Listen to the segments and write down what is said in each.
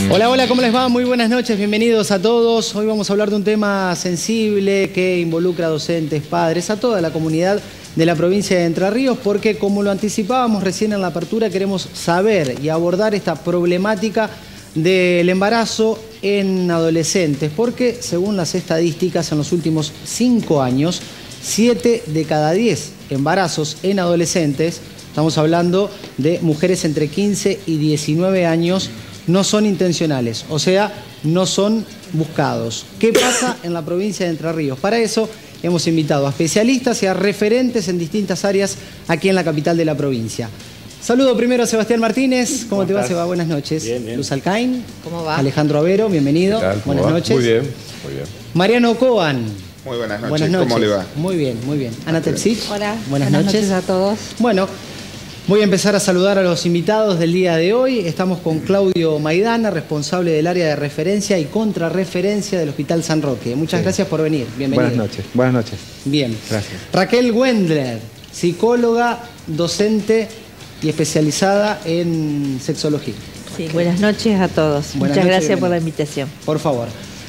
Hola, hola, ¿cómo les va? Muy buenas noches, bienvenidos a todos. Hoy vamos a hablar de un tema sensible que involucra a docentes, padres, a toda la comunidad de la provincia de Entre Ríos, porque como lo anticipábamos recién en la apertura, queremos saber y abordar esta problemática del embarazo en adolescentes, porque según las estadísticas en los últimos 5 años, 7 de cada 10 embarazos en adolescentes, estamos hablando de mujeres entre 15 y 19 años, no son intencionales, o sea, no son buscados. ¿Qué pasa en la provincia de Entre Ríos? Para eso hemos invitado a especialistas y a referentes en distintas áreas aquí en la capital de la provincia. Saludo primero a Sebastián Martínez. ¿Cómo te va, Seba? Buenas noches. Bien, bien. Luz Alcaín. ¿Cómo va? Alejandro Avero, bienvenido. ¿Qué tal? Buenas noches. Muy bien, muy bien. Mariano Coan. Muy buenas noches. Buenas noches. ¿Cómo le va? Muy bien, muy bien. Ana Tepsich. Hola. Buenas noches a todos. Bueno, voy a empezar a saludar a los invitados del día de hoy. Estamos con Claudio Maidana, responsable del área de referencia y contrarreferencia del Hospital San Roque. Muchas gracias por venir. Bienvenido. Buenas noches. Buenas noches. Bien. Gracias. Raquel Wendler, psicóloga, docente y especializada en sexología. Sí, buenas noches a todos. Buenas Muchas noches, gracias por la bienvenido. invitación. Por favor.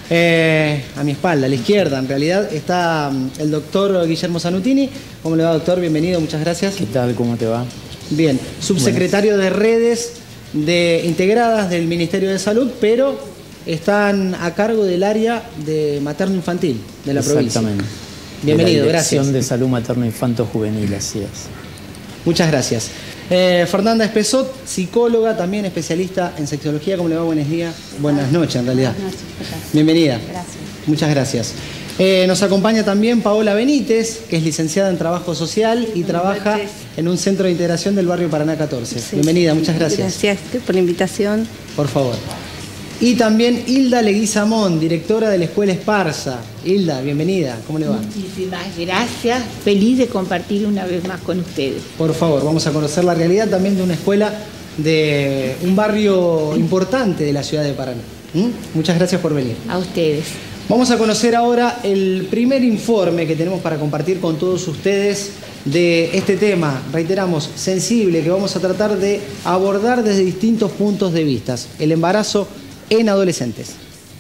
A mi espalda, a la izquierda, en realidad, está el doctor Guillermo Zanutini. ¿Cómo le va, doctor? Bienvenido, muchas gracias. ¿Qué tal? ¿Cómo te va? Bien, subsecretario de redes integradas del Ministerio de Salud, pero están a cargo del área de materno-infantil de la provincia. Exactamente. Bienvenido, de la gracias. Dirección de Salud Materno-Infanto-Juvenil, así es. Muchas gracias. Fernanda Espesot, psicóloga, también especialista en sexología. ¿Cómo le va? Buenos días. Buenas noches, en realidad. Buenas noches, ¿qué tal? Bienvenida. Gracias. Muchas gracias. Nos acompaña también Paola Benítez, que es licenciada en Trabajo Social y trabaja en un centro de integración del barrio Paraná 14. Sí. Bienvenida, muchas gracias. Gracias por la invitación. Por favor. Y también Hilda Leguizamón, directora de la Escuela Esparza. Hilda, bienvenida. ¿Cómo le va? Muchísimas gracias. Feliz de compartir una vez más con ustedes. Por favor, vamos a conocer la realidad también de una escuela de un barrio importante de la ciudad de Paraná. Muchas gracias por venir. A ustedes. Vamos a conocer ahora el primer informe que tenemos para compartir con todos ustedes de este tema, reiteramos, sensible, que vamos a tratar de abordar desde distintos puntos de vista. El embarazo en adolescentes.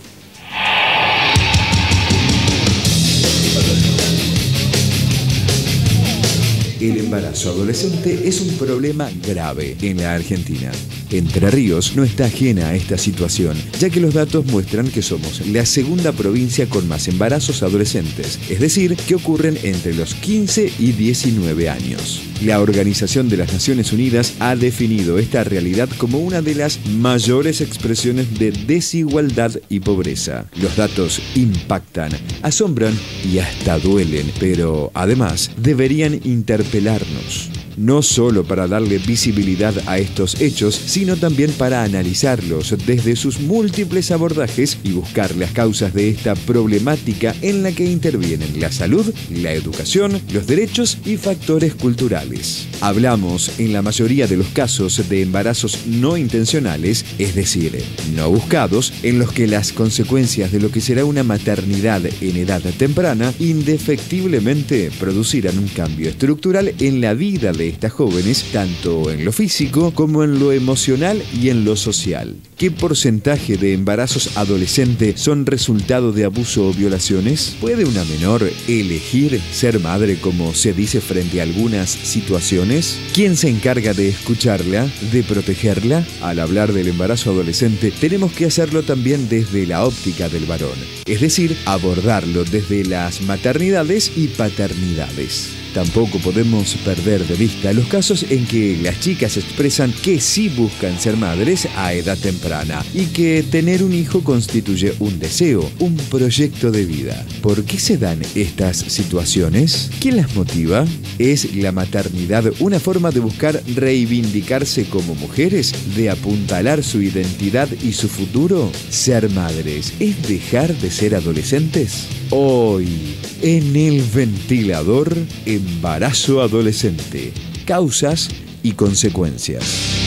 El embarazo adolescente es un problema grave en la Argentina. Entre Ríos no está ajena a esta situación, ya que los datos muestran que somos la segunda provincia con más embarazos adolescentes, es decir, que ocurren entre los 15 y 19 años. La Organización de las Naciones Unidas ha definido esta realidad como una de las mayores expresiones de desigualdad y pobreza. Los datos impactan, asombran y hasta duelen, pero además deberían interpelarnos. No solo para darle visibilidad a estos hechos, sino también para analizarlos desde sus múltiples abordajes y buscar las causas de esta problemática en la que intervienen la salud, la educación, los derechos y factores culturales. Hablamos en la mayoría de los casos de embarazos no intencionales, es decir, no buscados, en los que las consecuencias de lo que será una maternidad en edad temprana indefectiblemente producirán un cambio estructural en la vida de estas jóvenes, tanto en lo físico como en lo emocional y en lo social. ¿Qué porcentaje de embarazos adolescentes son resultado de abuso o violaciones? ¿Puede una menor elegir ser madre como se dice frente a algunas situaciones? ¿Quién se encarga de escucharla, de protegerla? Al hablar del embarazo adolescente, tenemos que hacerlo también desde la óptica del varón, es decir, abordarlo desde las maternidades y paternidades. Tampoco podemos perder de vista los casos en que las chicas expresan que sí buscan ser madres a edad temprana y que tener un hijo constituye un deseo, un proyecto de vida. ¿Por qué se dan estas situaciones? ¿Quién las motiva? ¿Es la maternidad una forma de buscar reivindicarse como mujeres, de apuntalar su identidad y su futuro? ¿Ser madres es dejar de ser adolescentes? Hoy, en El Ventilador, embarazo adolescente, causas y consecuencias.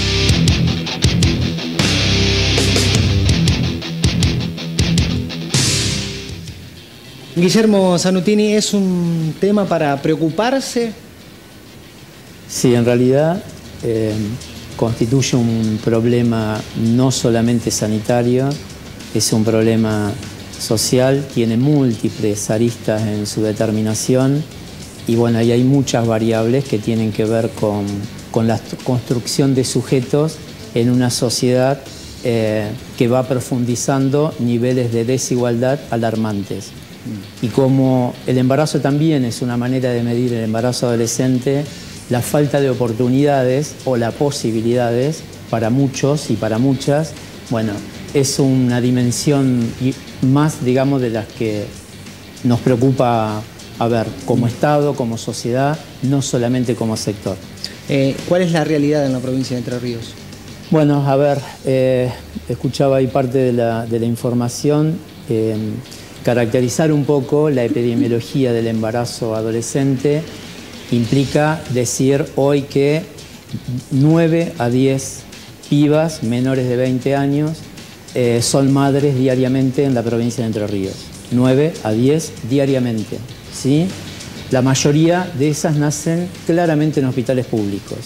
Guillermo Zanutini, ¿es un tema para preocuparse? Sí, en realidad constituye un problema no solamente sanitario, es un problema social, tiene múltiples aristas en su determinación y bueno, ahí hay muchas variables que tienen que ver con la construcción de sujetos en una sociedad que va profundizando niveles de desigualdad alarmantes. Y como el embarazo también es una manera de medir el embarazo adolescente, la falta de oportunidades o las posibilidades para muchos y para muchas, bueno, es una dimensión más, digamos, de las que nos preocupa, a ver, como Estado, como sociedad, no solamente como sector. ¿Cuál es la realidad en la provincia de Entre Ríos? Bueno, a ver, escuchaba ahí parte de la información. Caracterizar un poco la epidemiología del embarazo adolescente implica decir hoy que 9 a 10 pibas menores de 20 años son madres diariamente en la provincia de Entre Ríos. 9 a 10 diariamente, ¿sí? La mayoría de esas nacen claramente en hospitales públicos.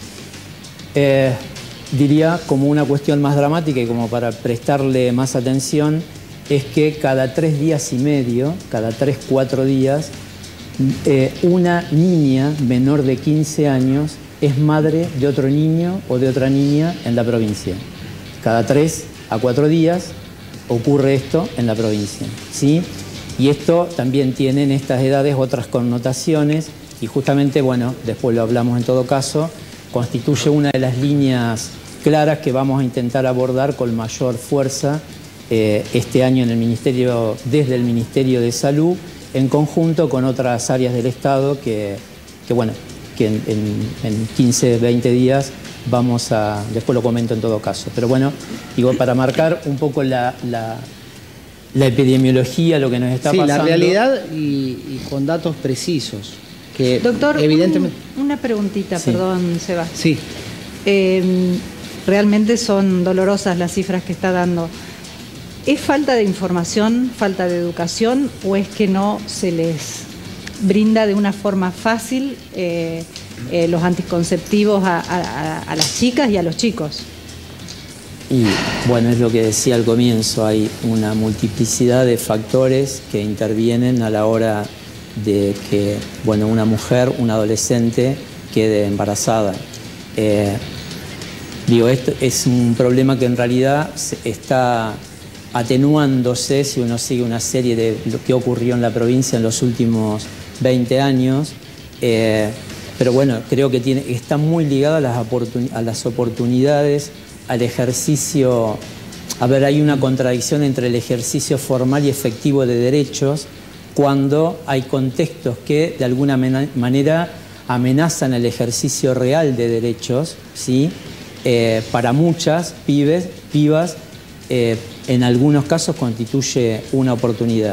Diría como una cuestión más dramática y como para prestarle más atención, es que cada 3 días y medio, cada 3-4 días, una niña menor de 15 años es madre de otro niño o de otra niña en la provincia. Cada 3 a 4 días ocurre esto en la provincia, ¿sí? Y esto también tiene en estas edades otras connotaciones y justamente, bueno, después lo hablamos en todo caso, constituye una de las líneas claras que vamos a intentar abordar con mayor fuerza este año en el Ministerio, desde el Ministerio de Salud, en conjunto con otras áreas del Estado que en 15, 20 días vamos a, después lo comento en todo caso. Pero bueno, digo, para marcar un poco la epidemiología, lo que nos está pasando. Sí, la realidad y con datos precisos. Que doctor, evidentemente... una preguntita, sí. Perdón, Seba. Sí. Realmente son dolorosas las cifras que está dando. ¿Es falta de información, falta de educación o es que no se les brinda de una forma fácil los anticonceptivos a las chicas y a los chicos? Y bueno, es lo que decía al comienzo, hay una multiplicidad de factores que intervienen a la hora de que, bueno, una mujer, una adolescente quede embarazada. Esto es un problema que en realidad está atenuándose si uno sigue una serie de lo que ocurrió en la provincia en los últimos 20 años, pero bueno, creo que está muy ligado a las oportunidades, al ejercicio. A ver, hay una contradicción entre el ejercicio formal y efectivo de derechos cuando hay contextos que de alguna manera amenazan el ejercicio real de derechos, ¿sí? Para muchas pibas, en algunos casos constituye una oportunidad.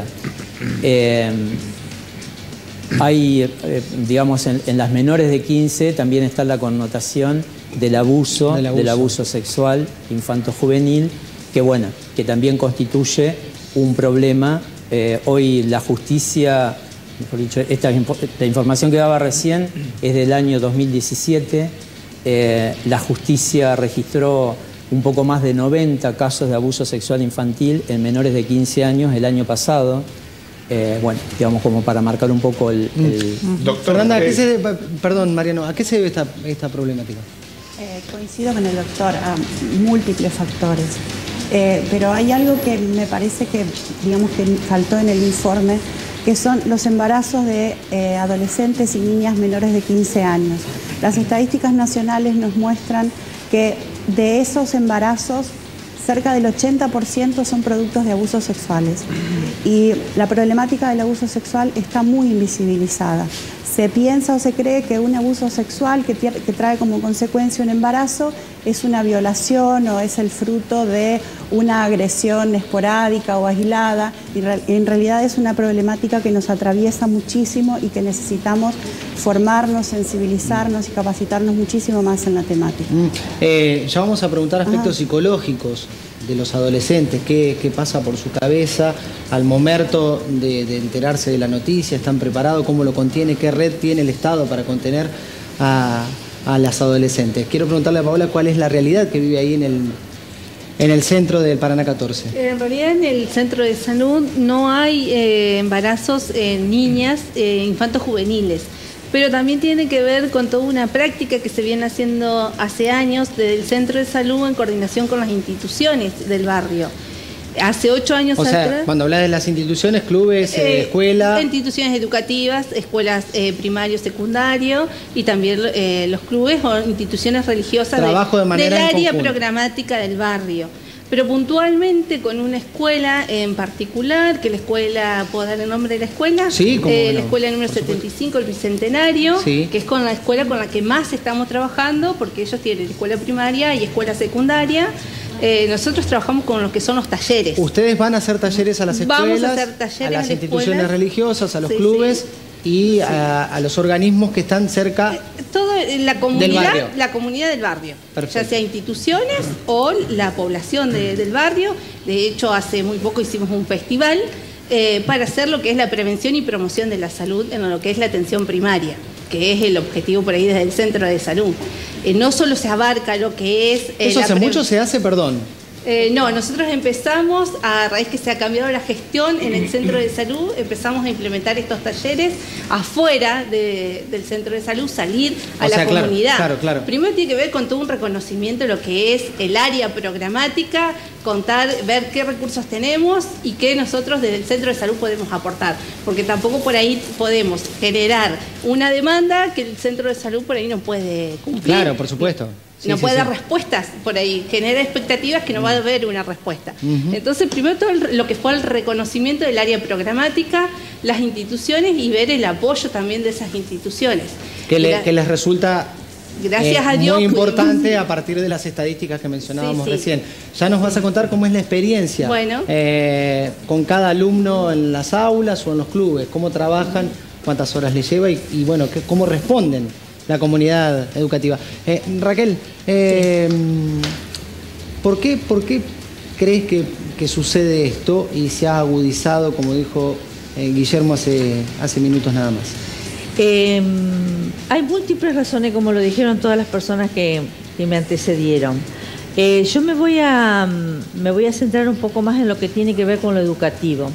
Hay, digamos, en las menores de 15 también está la connotación del abuso sexual infanto-juvenil, que bueno, que también constituye un problema. Hoy la justicia, mejor dicho, la información que daba recién es del año 2017, la justicia registró un poco más de 90 casos de abuso sexual infantil en menores de 15 años el año pasado. Bueno, digamos, como para marcar un poco el... Doctor, Fernanda, perdón, Mariano, ¿a qué se debe esta problemática? Coincido con el doctor, a múltiples factores. Pero hay algo que me parece que, digamos, que faltó en el informe, que son los embarazos de adolescentes y niñas menores de 15 años. Las estadísticas nacionales nos muestran que de esos embarazos, cerca del 80% son productos de abusos sexuales. Y la problemática del abuso sexual está muy invisibilizada. Se piensa o se cree que un abuso sexual que trae como consecuencia un embarazo es una violación o es el fruto de una agresión esporádica o aislada. Y en realidad es una problemática que nos atraviesa muchísimo y que necesitamos formarnos, sensibilizarnos y capacitarnos muchísimo más en la temática. Ya vamos a preguntar aspectos psicológicos de los adolescentes, qué pasa por su cabeza al momento de enterarse de la noticia, están preparados, cómo lo contiene, qué red tiene el Estado para contener a a las adolescentes. Quiero preguntarle a Paola cuál es la realidad que vive ahí en el centro del Paraná 14. En realidad en el centro de salud no hay embarazos en niñas, infantos juveniles, pero también tiene que ver con toda una práctica que se viene haciendo hace años desde el centro de salud en coordinación con las instituciones del barrio. Hace 8 años atrás... Cuando hablas de las instituciones, clubes, escuelas... Instituciones educativas, escuelas primario, secundario y también los clubes o instituciones religiosas del área programática del barrio. Pero puntualmente con una escuela en particular, que la escuela, ¿puedo dar el nombre de la escuela? Sí, como la escuela número 75, el Bicentenario, sí, que es con la escuela con la que más estamos trabajando, porque ellos tienen escuela primaria y escuela secundaria. Nosotros trabajamos con lo que son los talleres. ¿Ustedes van a hacer talleres a las escuelas, vamos a hacer talleres a las instituciones religiosas, a los clubes? Sí. Y a los organismos que están cerca la comunidad del barrio, ya sea instituciones o la población del barrio. De hecho, hace muy poco hicimos un festival para hacer lo que es la prevención y promoción de la salud en lo que es la atención primaria, que es el objetivo por ahí desde el centro de salud. No solo se abarca lo que es... ¿Eso hace mucho se hace, perdón? No, nosotros empezamos, a raíz que se ha cambiado la gestión en el centro de salud, empezamos a implementar estos talleres afuera del centro de salud, salir a la comunidad. Claro. Primero tiene que ver con todo un reconocimiento de lo que es el área programática, contar, ver qué recursos tenemos y qué nosotros desde el centro de salud podemos aportar, porque tampoco por ahí podemos generar una demanda que el centro de salud por ahí no puede cumplir. Claro, por supuesto. No puede dar respuestas por ahí, genera expectativas que no va a haber una respuesta. Entonces, primero todo lo que fue el reconocimiento del área programática, las instituciones y ver el apoyo también de esas instituciones. Que les resulta gracias a Dios, muy importante a partir de las estadísticas que mencionábamos recién. Ya nos vas a contar cómo es la experiencia con cada alumno en las aulas o en los clubes, cómo trabajan, cuántas horas les lleva y bueno, cómo responden la comunidad educativa. Raquel, ¿por qué crees que sucede esto y se ha agudizado, como dijo Guillermo hace minutos nada más? Hay múltiples razones, como lo dijeron todas las personas que me antecedieron. Yo me voy a centrar un poco más en lo que tiene que ver con lo educativo.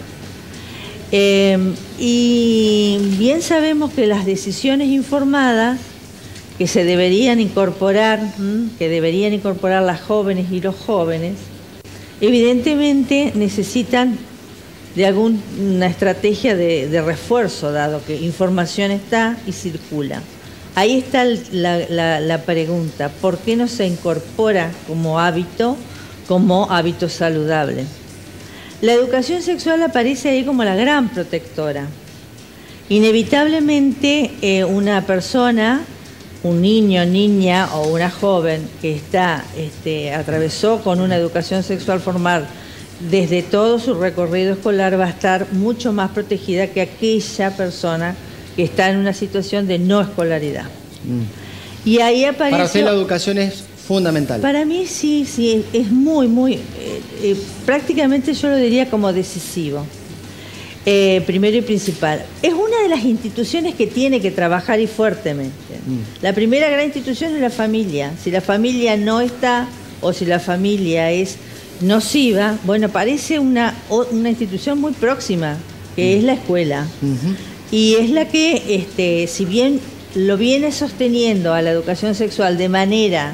Y bien sabemos que las decisiones informadas que se deberían incorporar, las jóvenes y los jóvenes, evidentemente necesitan de alguna estrategia de refuerzo, dado que información está y circula. Ahí está la pregunta, ¿por qué no se incorpora como hábito saludable? La educación sexual aparece ahí como la gran protectora. Inevitablemente una persona, un niño, niña o una joven que atravesó con una educación sexual formal desde todo su recorrido escolar va a estar mucho más protegida que aquella persona que está en una situación de no escolaridad. Y ahí aparece... Para usted la educación es fundamental. Para mí sí, es muy, prácticamente yo lo diría como decisivo. Primero y principal. Es una de las instituciones que tiene que trabajar y fuertemente. La primera gran institución es la familia. Si la familia no está o si la familia es nociva, bueno, parece una institución muy próxima, que es la escuela. Y es la que, si bien lo viene sosteniendo a la educación sexual de manera,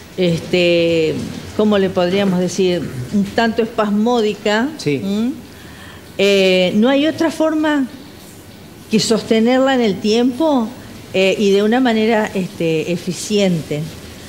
¿cómo le podríamos decir? Un tanto espasmódica. Sí. No hay otra forma que sostenerla en el tiempo y de una manera eficiente.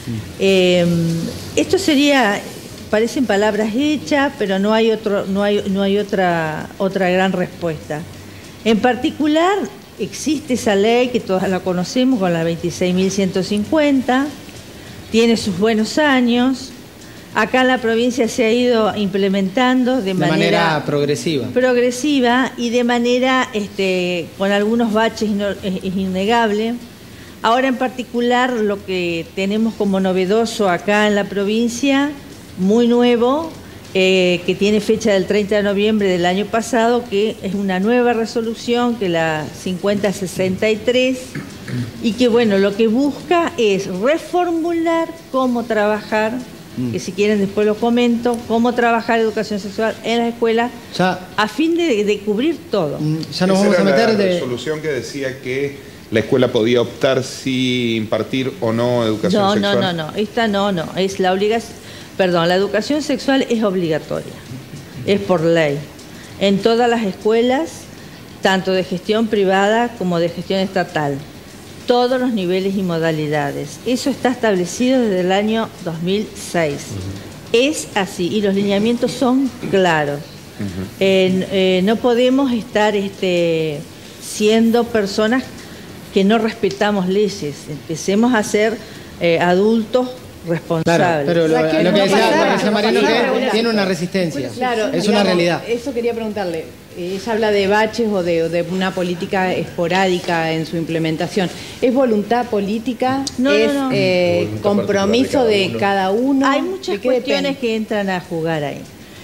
Esto sería, parecen palabras hechas, pero no hay otra gran respuesta. En particular, existe esa ley que todas la conocemos con la 26.150, tiene sus buenos años. Acá en la provincia se ha ido implementando de manera progresiva y de manera con algunos baches, es innegable. Ahora en particular lo que tenemos como novedoso acá en la provincia, muy nuevo, que tiene fecha del 30 de noviembre del año pasado, que es una nueva resolución, que la 5063, y que bueno, lo que busca es reformular cómo trabajar, que si quieren después lo comento, cómo trabajar educación sexual en las escuelas, a fin de cubrir todo. Ya nos vamos a meter de... La resolución que decía que la escuela podía optar si impartir o no educación sexual. No, esta no, es la obligación, la educación sexual es obligatoria, es por ley, en todas las escuelas, tanto de gestión privada como de gestión estatal. Todos los niveles y modalidades. Eso está establecido desde el año 2006. Es así, y los lineamientos son claros. No podemos estar siendo personas que no respetamos leyes. Empecemos a ser adultos responsables. Claro, pero lo que decía Mariano, que tiene una resistencia. Claro, es una realidad. Eso quería preguntarle. Ella habla de baches o de una política esporádica en su implementación. ¿Es voluntad política? ¿Es compromiso de cada uno? Hay muchas cuestiones que entran a jugar ahí.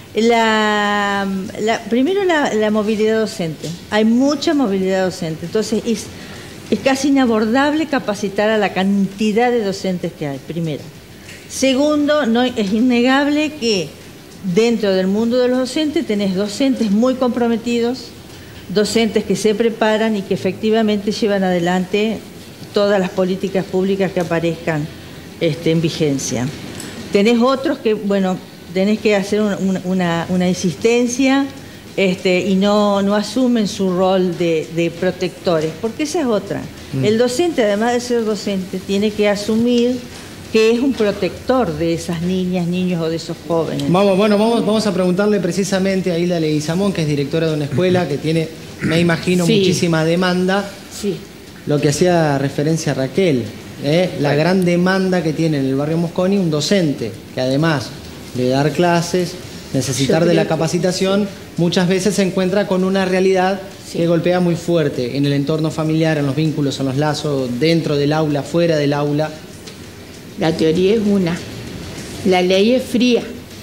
Primero la movilidad docente. Hay mucha movilidad docente. Entonces es casi inabordable capacitar a la cantidad de docentes que hay, primero. Segundo, es innegable que dentro del mundo de los docentes tenés docentes muy comprometidos, docentes que se preparan y que efectivamente llevan adelante todas las políticas públicas que aparezcan en vigencia. Tenés otros que, bueno, tenés que hacer una insistencia y no asumen su rol de protectores, porque esa es otra. El docente, además de ser docente, tiene que asumir que es un protector de esas niñas, niños o de esos jóvenes. Vamos a preguntarle precisamente a Hilda Leguizamón, que es directora de una escuela que tiene, me imagino, muchísima demanda. Sí. Lo que hacía referencia a Raquel, la gran demanda que tiene en el barrio Mosconi un docente, que además de dar clases, necesitar de la capacitación, muchas veces se encuentra con una realidad que golpea muy fuerte en el entorno familiar, en los vínculos, en los lazos, dentro del aula, fuera del aula. La teoría es una, la ley es fría.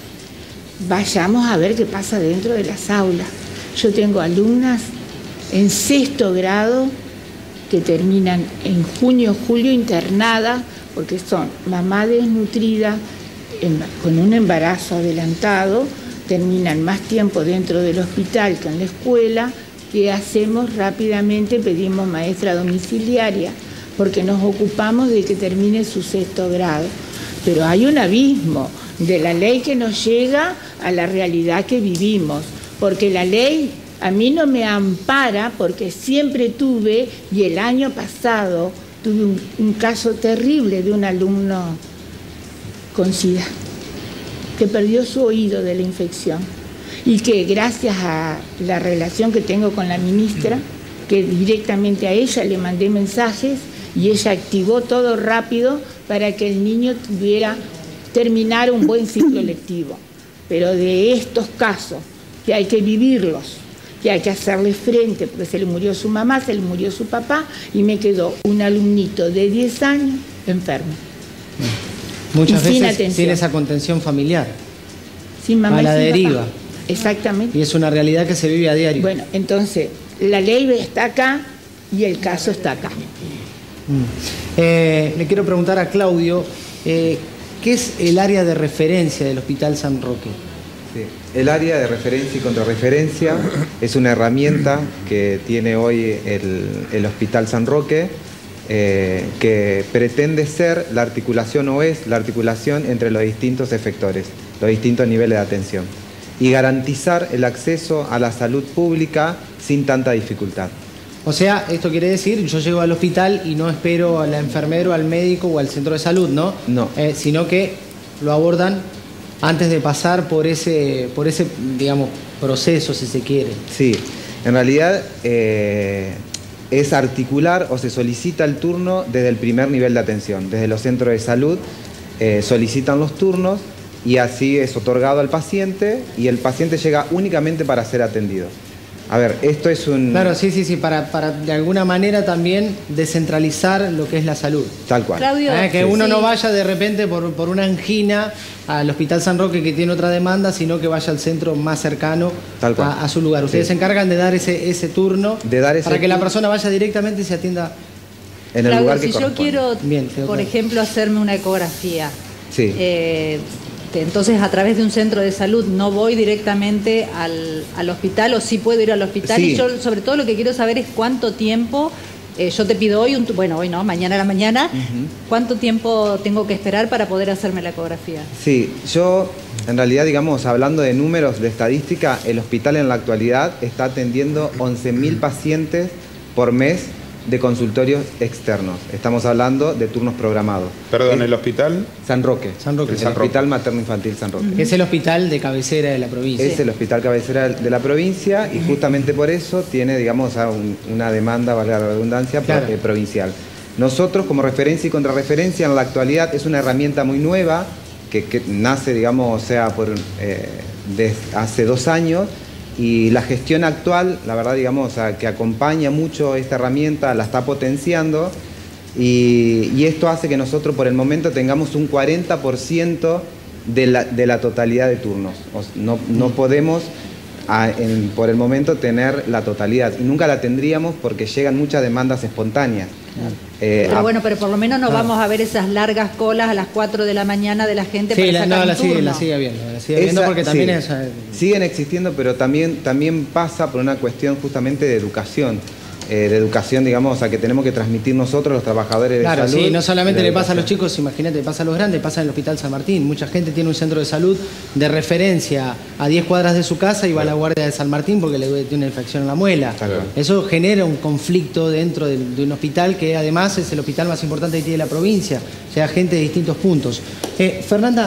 Vayamos a ver qué pasa dentro de las aulas. Yo tengo alumnas en 6º grado que terminan en junio, julio internadas porque son mamá desnutrida, con un embarazo adelantado, terminan más tiempo dentro del hospital que en la escuela. ¿Qué hacemos? Rápidamente pedimos maestra domiciliaria, porque nos ocupamos de que termine su 6º grado. Pero hay un abismo de la ley que nos llega a la realidad que vivimos, porque la ley a mí no me ampara, porque siempre tuve, y el año pasado tuve un caso terrible de un alumno con SIDA, que perdió su oído de la infección, y que gracias a la relación que tengo con la ministra, que directamente a ella le mandé mensajes, y ella activó todo rápido para que el niño terminar un buen ciclo lectivo. Pero de estos casos, que hay que vivirlos, que hay que hacerle frente, porque se le murió su mamá, se le murió su papá, y me quedó un alumnito de 10 años enfermo. Muchas veces sin esa contención familiar, sin mamá a la deriva. Papá. Exactamente. Y es una realidad que se vive a diario. Bueno, entonces, la ley está acá y el caso está acá. Le quiero preguntar a Claudio, ¿qué es el área de referencia del Hospital San Roque? Sí. El área de referencia y contrarreferencia es una herramienta que tiene hoy el Hospital San Roque, que pretende ser la articulación, o es la articulación entre los distintos efectores, los distintos niveles de atención, y garantizar el acceso a la salud pública sin tanta dificultad. O sea, esto quiere decir, yo llego al hospital y no espero al enfermero, al médico o al centro de salud, ¿no? No. Sino que lo abordan antes de pasar por ese, digamos, proceso, si se quiere. Sí, en realidad es articular, o se solicita el turno desde el primer nivel de atención. Desde los centros de salud solicitan los turnos y así es otorgado al paciente, y el paciente llega únicamente para ser atendido. A ver, esto es un... Claro, sí, para de alguna manera también descentralizar lo que es la salud. Tal cual. Claudio, que uno no vaya de repente por una angina al Hospital San Roque que tiene otra demanda, sino que vaya al centro más cercano a su lugar. Ustedes se encargan de dar ese turno para que la persona vaya directamente y se atienda en el lugar que si yo quiero, por ejemplo, hacerme una ecografía, entonces a través de un centro de salud no voy directamente al hospital, o sí puedo ir al hospital, y yo sobre todo lo que quiero saber es cuánto tiempo, yo te pido hoy, hoy no, mañana a la mañana, ¿cuánto tiempo tengo que esperar para poder hacerme la ecografía? Sí, yo en realidad, digamos, hablando de números, de estadística, el hospital en la actualidad está atendiendo 11.000 pacientes por mes de consultorios externos. Estamos hablando de turnos programados. Perdón, ¿el hospital? San Roque. El Hospital Materno Infantil San Roque. Es el hospital de cabecera de la provincia. Es el hospital cabecera de la provincia y justamente por eso tiene, digamos, una demanda, valga la redundancia, provincial. Nosotros, como referencia y contrarreferencia, en la actualidad es una herramienta muy nueva que nace, digamos, desde hace 2 años. Y la gestión actual, la verdad, digamos, que acompaña mucho esta herramienta, la está potenciando, y esto hace que nosotros por el momento tengamos un 40% de la totalidad de turnos. No podemos por el momento tener la totalidad, y nunca la tendríamos porque llegan muchas demandas espontáneas. Pero pero por lo menos no vamos a ver esas largas colas a las 4 de la mañana de la gente para sacar un turno. La sigue viendo porque también siguen existiendo, pero también pasa por una cuestión justamente de educación. Digamos, que tenemos que transmitir nosotros, los trabajadores de salud. Sí, no solamente le pasa a los chicos, imagínate, pasa a los grandes, pasa en el Hospital San Martín. Mucha gente tiene un centro de salud de referencia a 10 cuadras de su casa y va a la guardia de San Martín porque le tiene una infección en la muela. Eso genera un conflicto dentro de un hospital que además es el hospital más importante que tiene la provincia, o sea, gente de distintos puntos. Fernanda,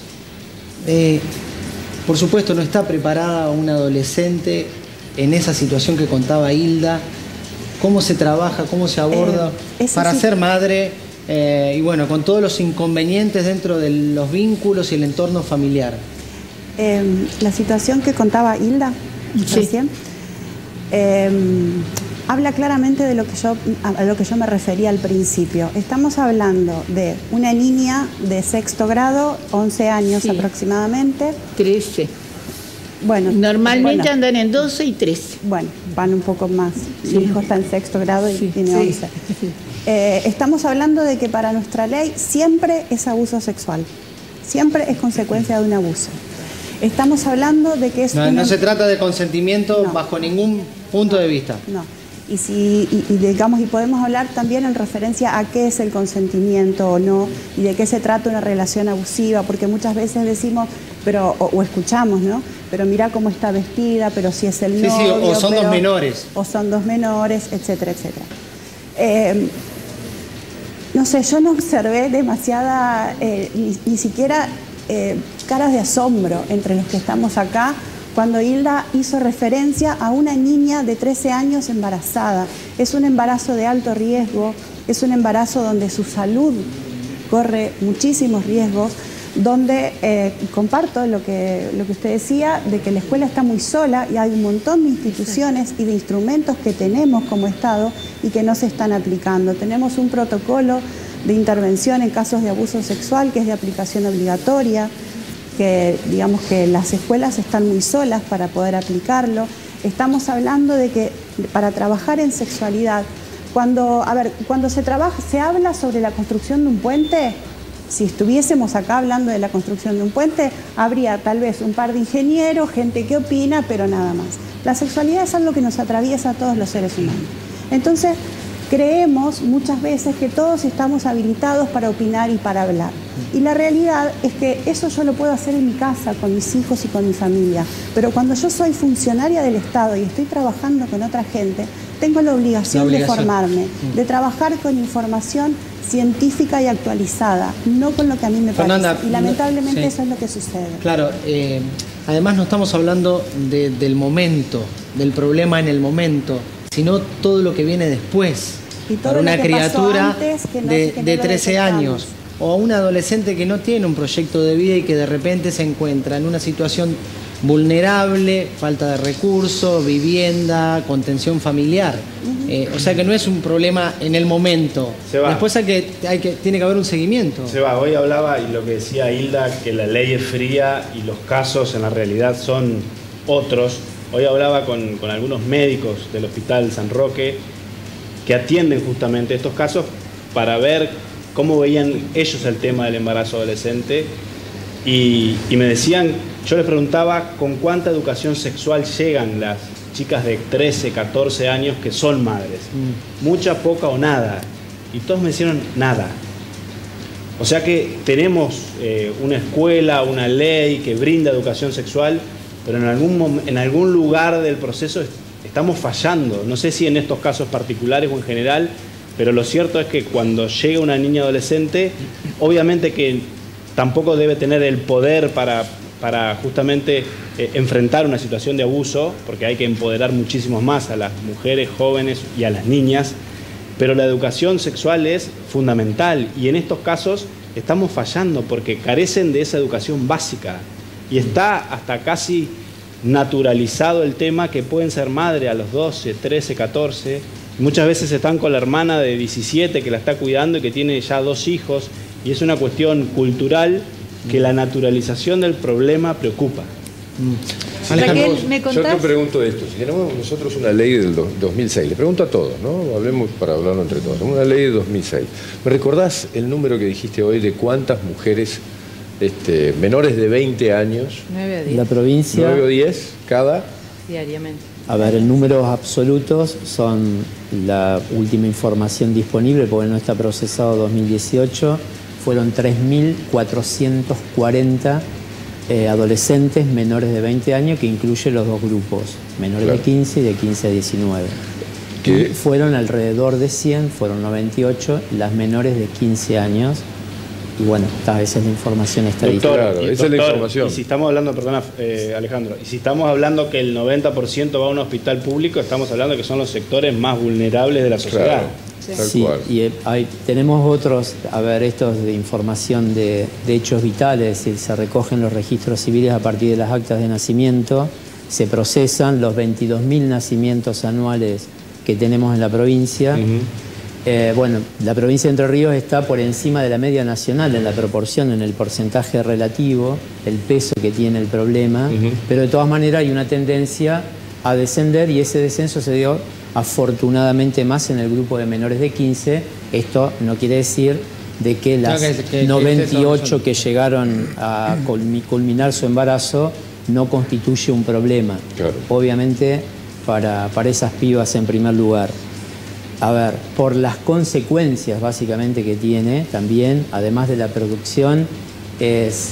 por supuesto no está preparada una adolescente en esa situación que contaba Hilda. ¿Cómo se trabaja, cómo se aborda para ser madre y con todos los inconvenientes dentro de los vínculos y el entorno familiar? La situación que contaba Hilda recién habla claramente de a lo que yo me refería al principio. Estamos hablando de una niña de 6º grado, 11 años aproximadamente. 13. Normalmente andan en 12 y 13. Van un poco más. Mi hijo está en 6º grado y tiene 11. Estamos hablando de que para nuestra ley siempre es abuso sexual. Siempre es consecuencia de un abuso. Estamos hablando de que es... No se trata de consentimiento bajo ningún punto de vista. No. Y podemos hablar también en referencia a qué es el consentimiento o no, y de qué se trata una relación abusiva, porque muchas veces decimos, o escuchamos, ¿no? Pero mira cómo está vestida, pero si es el novio, o son 2 menores. O son 2 menores, etcétera, etcétera. No sé, yo no observé demasiada, ni siquiera caras de asombro entre los que estamos acá, cuando Hilda hizo referencia a una niña de 13 años embarazada. Es un embarazo de alto riesgo, es un embarazo donde su salud corre muchísimos riesgos, donde comparto lo que usted decía, de que la escuela está muy sola y hay un montón de instituciones y de instrumentos que tenemos como Estado y que no se están aplicando. Tenemos un protocolo de intervención en casos de abuso sexual que es de aplicación obligatoria, que digamos que las escuelas están muy solas para poder aplicarlo. Estamos hablando de que para trabajar en sexualidad, cuando se habla sobre la construcción de un puente, si estuviésemos acá hablando de la construcción de un puente, habría tal vez un par de ingenieros, gente que opina, pero nada más. La sexualidad es algo que nos atraviesa a todos los seres humanos. Entonces, creemos muchas veces que todos estamos habilitados para opinar y para hablar. Y la realidad es que eso yo lo puedo hacer en mi casa, con mis hijos y con mi familia. Pero cuando yo soy funcionaria del Estado y estoy trabajando con otra gente, tengo la obligación de formarme, de trabajar con información científica y actualizada, no con lo que a mí me Fernanda, parece. Y lamentablemente eso es lo que sucede. Claro, además no estamos hablando del momento, del problema en el momento, sino todo lo que viene después. Y todo para una criatura de 13 años o a un adolescente que no tiene un proyecto de vida y que de repente se encuentra en una situación vulnerable, falta de recursos, vivienda, contención familiar. O sea que no es un problema en el momento. Después tiene que haber un seguimiento. Hoy hablaba, y lo que decía Hilda, que la ley es fría y los casos en la realidad son otros. Hoy hablaba con algunos médicos del Hospital San Roque que atienden justamente estos casos para ver cómo veían ellos el tema del embarazo adolescente y me decían, yo les preguntaba con cuánta educación sexual llegan las chicas de 13, 14 años que son madres. Mucha, poca o nada. Y todos me dijeron nada. O sea que tenemos una escuela, una ley que brinda educación sexual, pero en algún lugar del proceso estamos fallando. No sé si en estos casos particulares o en general, pero lo cierto es que cuando llega una niña adolescente, obviamente que tampoco debe tener el poder para justamente enfrentar una situación de abuso, porque hay que empoderar muchísimo más a las mujeres jóvenes y a las niñas, pero la educación sexual es fundamental y en estos casos estamos fallando porque carecen de esa educación básica y está hasta casi naturalizado el tema que pueden ser madre a los 12, 13, 14, muchas veces están con la hermana de 17 que la está cuidando y que tiene ya 2 hijos y es una cuestión cultural que la naturalización del problema preocupa. Raquel, yo te pregunto esto, si tenemos nosotros una ley del 2006, le pregunto a todos, ¿no? Hablemos para hablarlo entre todos, una ley de 2006. ¿Me recordás el número que dijiste hoy de cuántas mujeres menores de 20 años? 9 a 10. La provincia. 9 o 10 cada. Diariamente. A ver, en números absolutos son la última información disponible, porque no está procesado 2018, fueron 3.440 adolescentes menores de 20 años, que incluye los 2 grupos, menores de 15 y de 15 a 19. Y fueron alrededor de 100, fueron 98 las menores de 15 años. Y bueno, esa es la información estadística. Claro, esa es la información. Y si estamos hablando, perdona Alejandro, y si estamos hablando que el 90% va a un hospital público, estamos hablando que son los sectores más vulnerables de la sociedad. Claro. Sí, y tenemos otros, estos de información de hechos vitales, es decir, se recogen los registros civiles a partir de las actas de nacimiento, se procesan los 22.000 nacimientos anuales que tenemos en la provincia. Bueno, la provincia de Entre Ríos está por encima de la media nacional en la proporción, en el porcentaje relativo, el peso que tiene el problema, pero de todas maneras hay una tendencia a descender y ese descenso se dio afortunadamente más en el grupo de menores de 15. Esto no quiere decir de que las 98 que llegaron a culminar su embarazo no constituye un problema. Claro. Obviamente para esas pibas en primer lugar. A ver, por las consecuencias básicamente que tiene también, además de la producción, es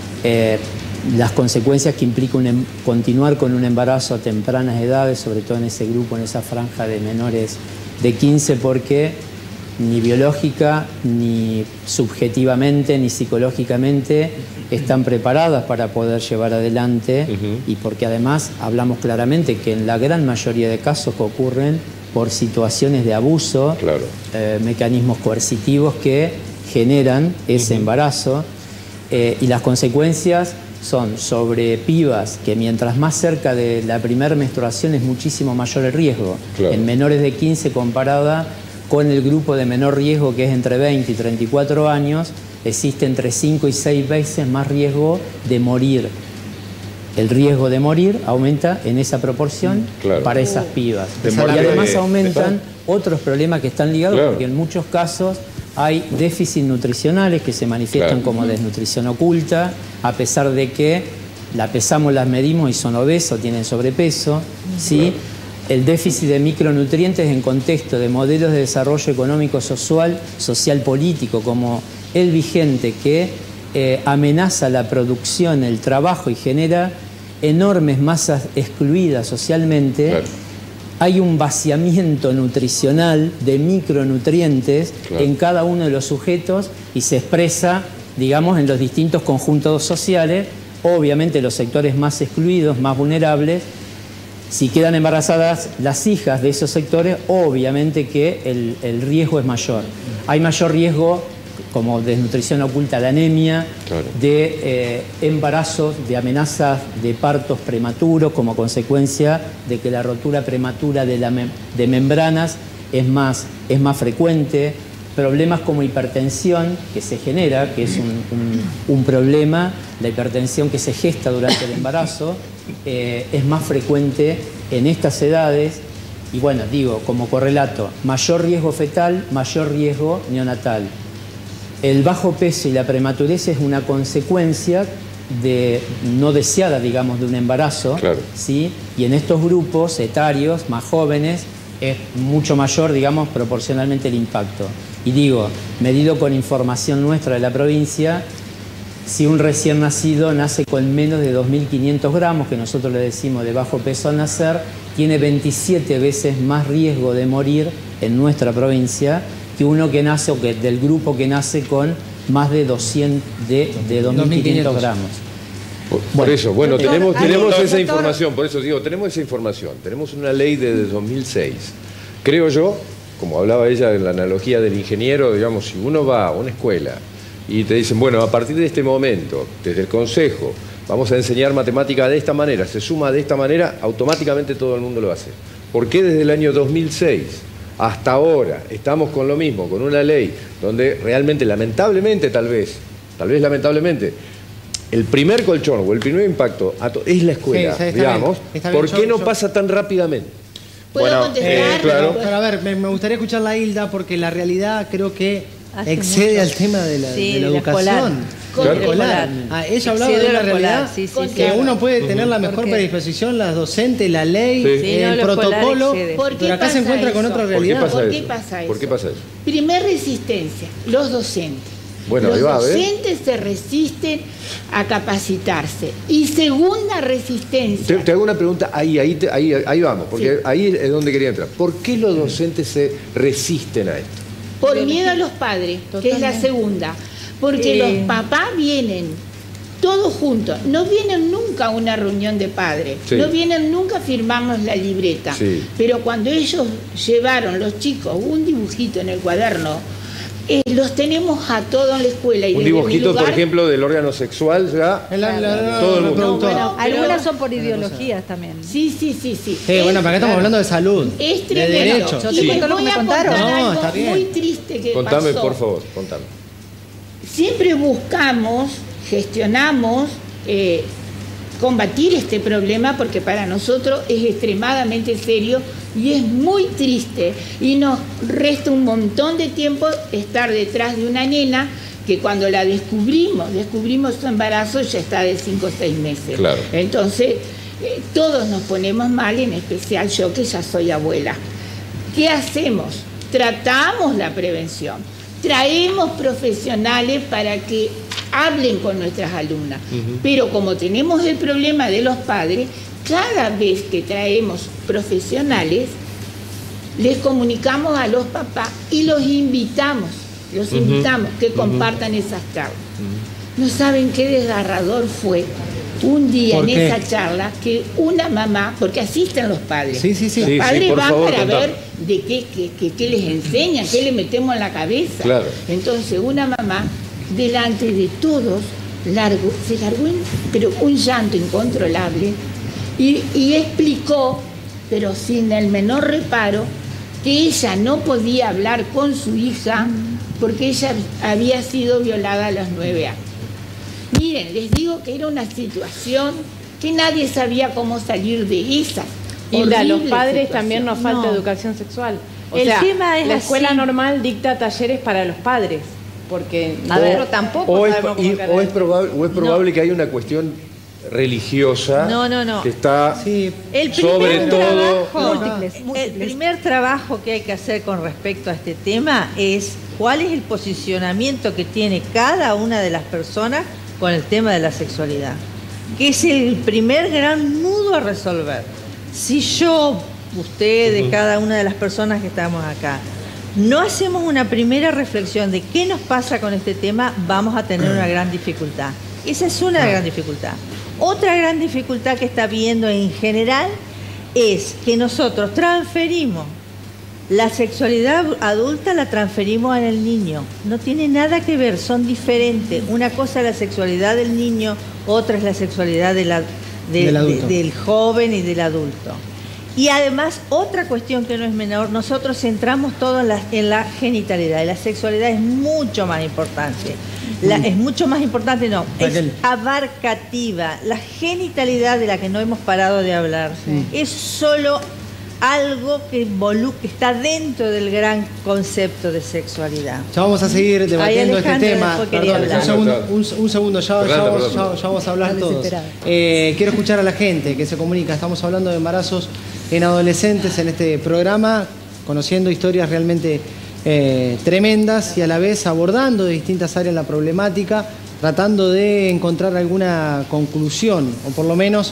las consecuencias que implica continuar con un embarazo a tempranas edades, sobre todo en ese grupo, en esa franja de menores de 15, porque ni biológica, ni subjetivamente, ni psicológicamente están preparadas para poder llevar adelante y porque además hablamos claramente que en la gran mayoría de casos que ocurren por situaciones de abuso, mecanismos coercitivos que generan ese embarazo y las consecuencias son sobre pibas que mientras más cerca de la primera menstruación es muchísimo mayor el riesgo. En menores de 15 comparada con el grupo de menor riesgo que es entre 20 y 34 años, existe entre 5 y 6 veces más riesgo de morir. El riesgo de morir aumenta en esa proporción para esas pibas. Y además aumentan otros problemas que están ligados porque en muchos casos hay déficits nutricionales que se manifiestan como desnutrición oculta, a pesar de que la pesamos, las medimos y son obesos, tienen sobrepeso. ¿Sí? El déficit de micronutrientes en contexto de modelos de desarrollo económico social político como el vigente que amenaza la producción, el trabajo y genera enormes masas excluidas socialmente. Hay un vaciamiento nutricional de micronutrientes en cada uno de los sujetos y se expresa, digamos, en los distintos conjuntos sociales. Obviamente los sectores más excluidos, más vulnerables, si quedan embarazadas las hijas de esos sectores, obviamente que el riesgo es mayor. Hay mayor riesgo como desnutrición oculta, de anemia, de embarazos, de amenazas de partos prematuros como consecuencia de que la rotura prematura de membranas es más frecuente, problemas como hipertensión que se genera, que es un problema, la hipertensión que se gesta durante el embarazo, es más frecuente en estas edades. Y bueno, digo, como correlato, mayor riesgo fetal, mayor riesgo neonatal. El bajo peso y la prematurez es una consecuencia no deseada, digamos, de un embarazo, ¿sí? Y en estos grupos etarios más jóvenes es mucho mayor, digamos, proporcionalmente el impacto. Y digo, medido con información nuestra de la provincia, si un recién nacido nace con menos de 2.500 gramos, que nosotros le decimos de bajo peso al nacer, tiene 27 veces más riesgo de morir en nuestra provincia que uno que nace, o que del grupo que nace con más de 2.500 gramos. Por eso, bueno, tenemos esa información, por eso digo, tenemos esa información. Tenemos una ley de 2006. Creo yo, como hablaba ella en la analogía del ingeniero, digamos, si uno va a una escuela y te dicen, bueno, a partir de este momento, desde el consejo, vamos a enseñar matemática de esta manera, se suma de esta manera, automáticamente todo el mundo lo hace. ¿Por qué desde el año 2006 hasta ahora estamos con lo mismo, con una ley donde realmente, lamentablemente, tal vez lamentablemente, el primer colchón o el primer impacto es la escuela, digamos? ¿Por qué no pasa tan rápidamente? Bueno, claro. Pero a ver, me gustaría escuchar la Hilda, porque la realidad creo que excede al tema de la educación. Escolar. Ella hablaba de una realidad que uno puede tener la mejor predisposición, las docentes, la ley, el protocolo, pero acá se encuentra con otra realidad. ¿Por qué pasa eso? ¿Por qué pasa eso? Primer resistencia, los docentes. Bueno, los docentes se resisten a capacitarse. Y segunda resistencia. Te hago una pregunta, ahí vamos, porque ahí es donde quería entrar. ¿Por qué los docentes se resisten a esto? Por miedo a los padres, que es la segunda. Porque los papás vienen todos juntos, no vienen nunca a una reunión de padres, no vienen nunca a firmarnos la libreta. Pero cuando ellos llevaron, los chicos, un dibujito en el cuaderno, los tenemos a todos en la escuela. Y un dibujito, por ejemplo, del órgano sexual, ya todo el mundo. Bueno, algunas son por ideologías también. Sí. Bueno, para acá estamos hablando de salud, es de derechos. Yo te cuento lo que me contaron. No, está bien. Muy triste que contame, pasó. Por favor, contame. Siempre buscamos, gestionamos, combatir este problema, porque para nosotros es extremadamente serio y es muy triste, y nos resta un montón de tiempo estar detrás de una nena que cuando la descubrimos su embarazo, ya está de 5 o 6 meses. Claro. Entonces, todos nos ponemos mal, en especial yo, que ya soy abuela. ¿Qué hacemos? Tratamos la prevención, traemos profesionales para que hablen con nuestras alumnas, pero como tenemos el problema de los padres, cada vez que traemos profesionales, les comunicamos a los papás y los invitamos que compartan esas charlas. No saben qué desgarrador fue un día en esa charla que una mamá, porque asisten los padres, los padres van para ver de qué les enseñan, qué le metemos en la cabeza. Claro. Entonces una mamá, delante de todos, se largó pero un llanto incontrolable y explicó, pero sin el menor reparo, que ella no podía hablar con su hija porque ella había sido violada a los 9 años. Miren, les digo que era una situación que nadie sabía cómo salir de esa. Y los padres también nos falta educación sexual. O sea, tema es la escuela normal dicta talleres para los padres, porque nosotros tampoco sabemos cómo es probable que haya una cuestión religiosa que está sobre todo. El primer trabajo que hay que hacer con respecto a este tema es cuál es el posicionamiento que tiene cada una de las personas con el tema de la sexualidad, que es el primer gran nudo a resolver. Si yo, ustedes, cada una de las personas que estamos acá, no hacemos una primera reflexión de qué nos pasa con este tema, vamos a tener una gran dificultad. Esa es una gran dificultad. Otra gran dificultad que está viendo en general es que nosotros transferimos La sexualidad adulta la transferimos en el niño. No tiene nada que ver, son diferentes. Una cosa es la sexualidad del niño, otra es la sexualidad del joven y del adulto. Y además, otra cuestión que no es menor, nosotros centramos todo en la genitalidad. Y la sexualidad es mucho más importante. Es mucho más importante, no, es abarcativa. La genitalidad de la que no hemos parado de hablar es solo algo que está dentro del gran concepto de sexualidad. Ya vamos a seguir debatiendo este tema. Perdón, un segundo, ya vamos a hablar todos. Quiero escuchar a la gente que se comunica. Estamos hablando de embarazos en adolescentes en este programa, conociendo historias realmente tremendas y a la vez abordando de distintas áreas la problemática, tratando de encontrar alguna conclusión o por lo menos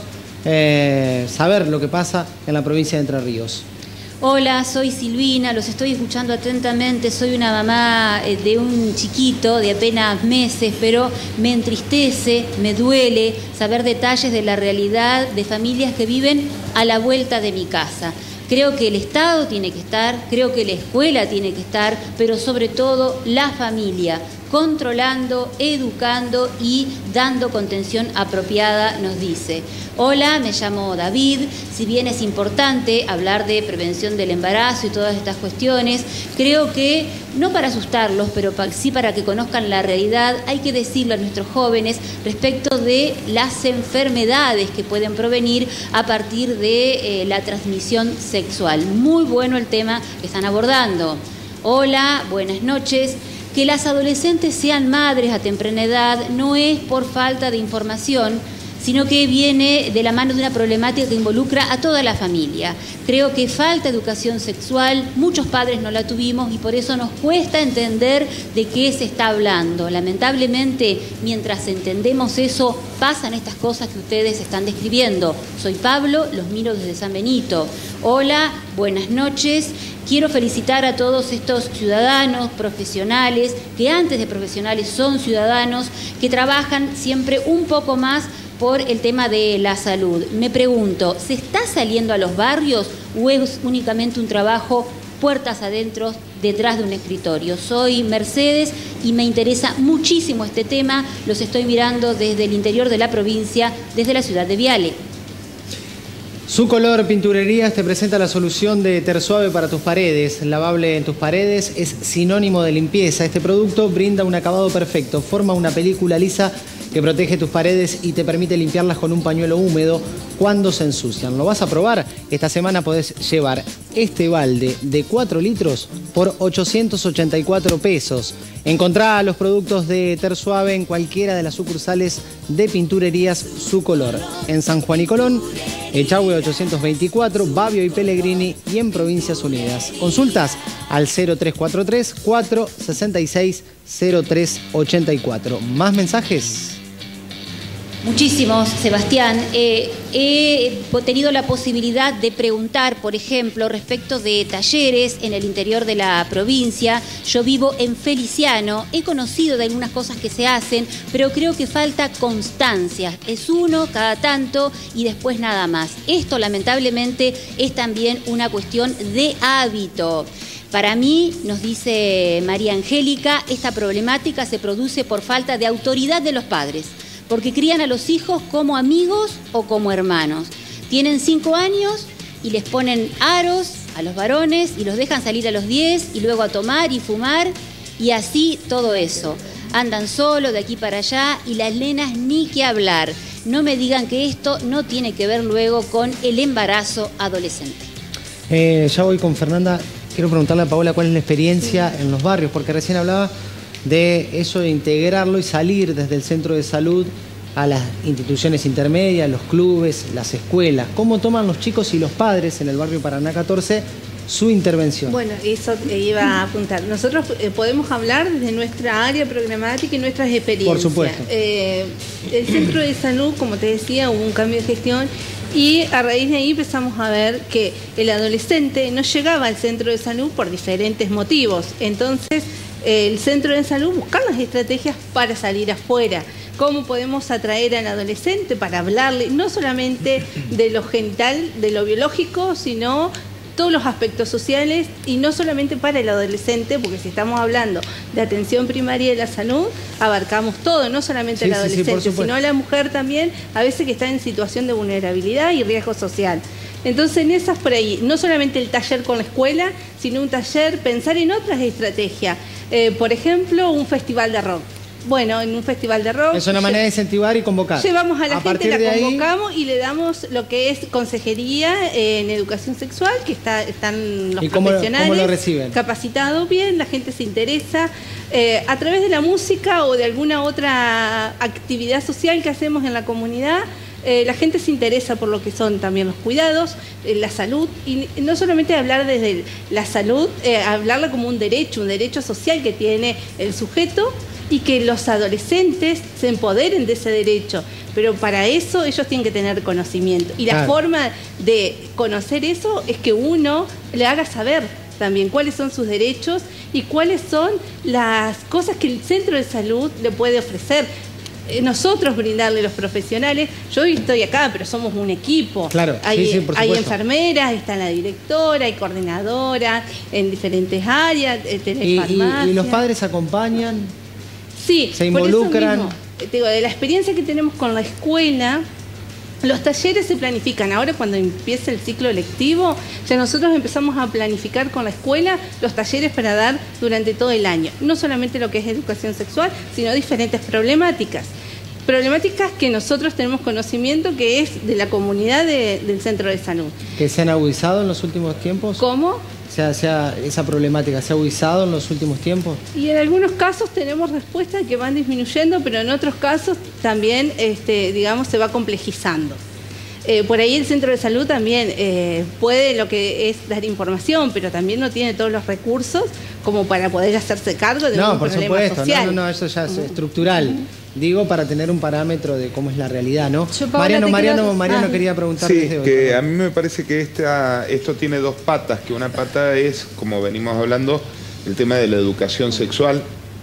saber lo que pasa en la provincia de Entre Ríos. Hola, soy Silvina, los estoy escuchando atentamente, soy una mamá de un chiquito de apenas meses, pero me entristece, me duele saber detalles de la realidad de familias que viven a la vuelta de mi casa. Creo que el Estado tiene que estar, creo que la escuela tiene que estar, pero sobre todo la familia, controlando, educando y dando contención apropiada, nos dice. Hola, me llamo David. Si bien es importante hablar de prevención del embarazo y todas estas cuestiones, creo que, no para asustarlos, pero sí para que conozcan la realidad, hay que decirle a nuestros jóvenes respecto de las enfermedades que pueden provenir a partir de la transmisión sexual. Muy bueno el tema que están abordando. Hola, buenas noches. Que las adolescentes sean madres a temprana edad no es por falta de información, sino que viene de la mano de una problemática que involucra a toda la familia. Creo que falta educación sexual, muchos padres no la tuvimos y por eso nos cuesta entender de qué se está hablando. Lamentablemente, mientras entendemos eso, pasan estas cosas que ustedes están describiendo. Soy Pablo, los miro desde San Benito. Hola, buenas noches. Quiero felicitar a todos estos ciudadanos, profesionales, que antes de profesionales son ciudadanos, que trabajan siempre un poco más por el tema de la salud. Me pregunto, ¿se está saliendo a los barrios o es únicamente un trabajo puertas adentro, detrás de un escritorio? Soy Mercedes y me interesa muchísimo este tema. Los estoy mirando desde el interior de la provincia, desde la ciudad de Viale. Sucolor Pinturerías te presenta la solución de Tersuave para tus paredes. Lavable en tus paredes es sinónimo de limpieza. Este producto brinda un acabado perfecto, forma una película lisa que protege tus paredes y te permite limpiarlas con un pañuelo húmedo cuando se ensucian. ¿Lo vas a probar? Esta semana podés llevar este balde de 4 litros por 884 pesos. Encontrá los productos de Tersuave en cualquiera de las sucursales de Pinturerías Sucolor. En San Juan y Colón, Echagüe 824, Babio y Pellegrini y en Provincias Unidas. Consultas al 0343 466 0384. ¿Más mensajes? Muchísimos, Sebastián. He tenido la posibilidad de preguntar, por ejemplo, respecto de talleres en el interior de la provincia. Yo vivo en Feliciano, he conocido de algunas cosas que se hacen, pero creo que falta constancia. Es uno cada tanto y después nada más. Esto, lamentablemente, es también una cuestión de hábito. Para mí, nos dice María Angélica, esta problemática se produce por falta de autoridad de los padres, porque crían a los hijos como amigos o como hermanos. Tienen 5 años y les ponen aros a los varones y los dejan salir a los 10 y luego a tomar y fumar y así todo eso. Andan solos de aquí para allá y las nenas ni que hablar. No me digan que esto no tiene que ver luego con el embarazo adolescente. Ya voy con Fernanda. Quiero preguntarle a Paola cuál es la experiencia en los barrios, porque recién hablaba de eso de integrarlo y salir desde el centro de salud a las instituciones intermedias, los clubes, las escuelas. ¿Cómo toman los chicos y los padres en el barrio Paraná 14 su intervención? Bueno, eso iba a apuntar. Nosotros podemos hablar desde nuestra área programática y nuestras experiencias. Por supuesto. El centro de salud, como te decía, hubo un cambio de gestión y a raíz de ahí empezamos a ver que el adolescente no llegaba al centro de salud por diferentes motivos. Entonces, el centro de salud buscar las estrategias para salir afuera. ¿Cómo podemos atraer al adolescente para hablarle no solamente de lo genital, de lo biológico, sino todos los aspectos sociales y no solamente para el adolescente, porque si estamos hablando de atención primaria de la salud, abarcamos todo, no solamente el adolescente, sino la mujer también, a veces que está en situación de vulnerabilidad y riesgo social. Entonces, en esas por ahí, no solamente el taller con la escuela, sino un taller, pensar en otras estrategias. Por ejemplo, un festival de rock. Bueno, en un festival de rock... Es una manera de incentivar y convocar. Llevamos a la gente, la convocamos y le damos lo que es consejería en educación sexual, que están los profesionales ¿cómo lo reciben? Capacitados bien, la gente se interesa. A través de la música o de alguna otra actividad social que hacemos en la comunidad, la gente se interesa por lo que son también los cuidados, la salud, y no solamente hablar desde la salud, hablarla como un derecho social que tiene el sujeto, y que los adolescentes se empoderen de ese derecho, pero para eso ellos tienen que tener conocimiento, y la forma de conocer eso es que uno le haga saber también cuáles son sus derechos y cuáles son las cosas que el centro de salud le puede ofrecer. Nosotros brindarle los profesionales, yo hoy estoy acá, pero somos un equipo. Claro, hay enfermeras, está la directora, hay coordinadoras en diferentes áreas, tenés farmacia. ¿Y los padres acompañan? Sí, se involucran. Por eso mismo, digo, de la experiencia que tenemos con la escuela, los talleres se planifican. Ahora, cuando empieza el ciclo lectivo, ya nosotros empezamos a planificar con la escuela los talleres para dar durante todo el año. No solamente lo que es educación sexual, sino diferentes problemáticas. Problemáticas que nosotros tenemos conocimiento que es de la comunidad del centro de salud. ¿Que se han agudizado en los últimos tiempos? ¿Cómo? ¿Esa problemática se ha agudizado en los últimos tiempos? Y en algunos casos tenemos respuestas que van disminuyendo, pero en otros casos también, digamos, se va complejizando. Por ahí el centro de salud también puede lo que es dar información, pero también no tiene todos los recursos como para poder hacerse cargo de un problema social. No, eso ya es estructural. Digo, para tener un parámetro de cómo es la realidad, ¿no? Mariano quería preguntarle. Sí, que a mí me parece que esto tiene dos patas, que una pata es, como venimos hablando, el tema de la educación sexual.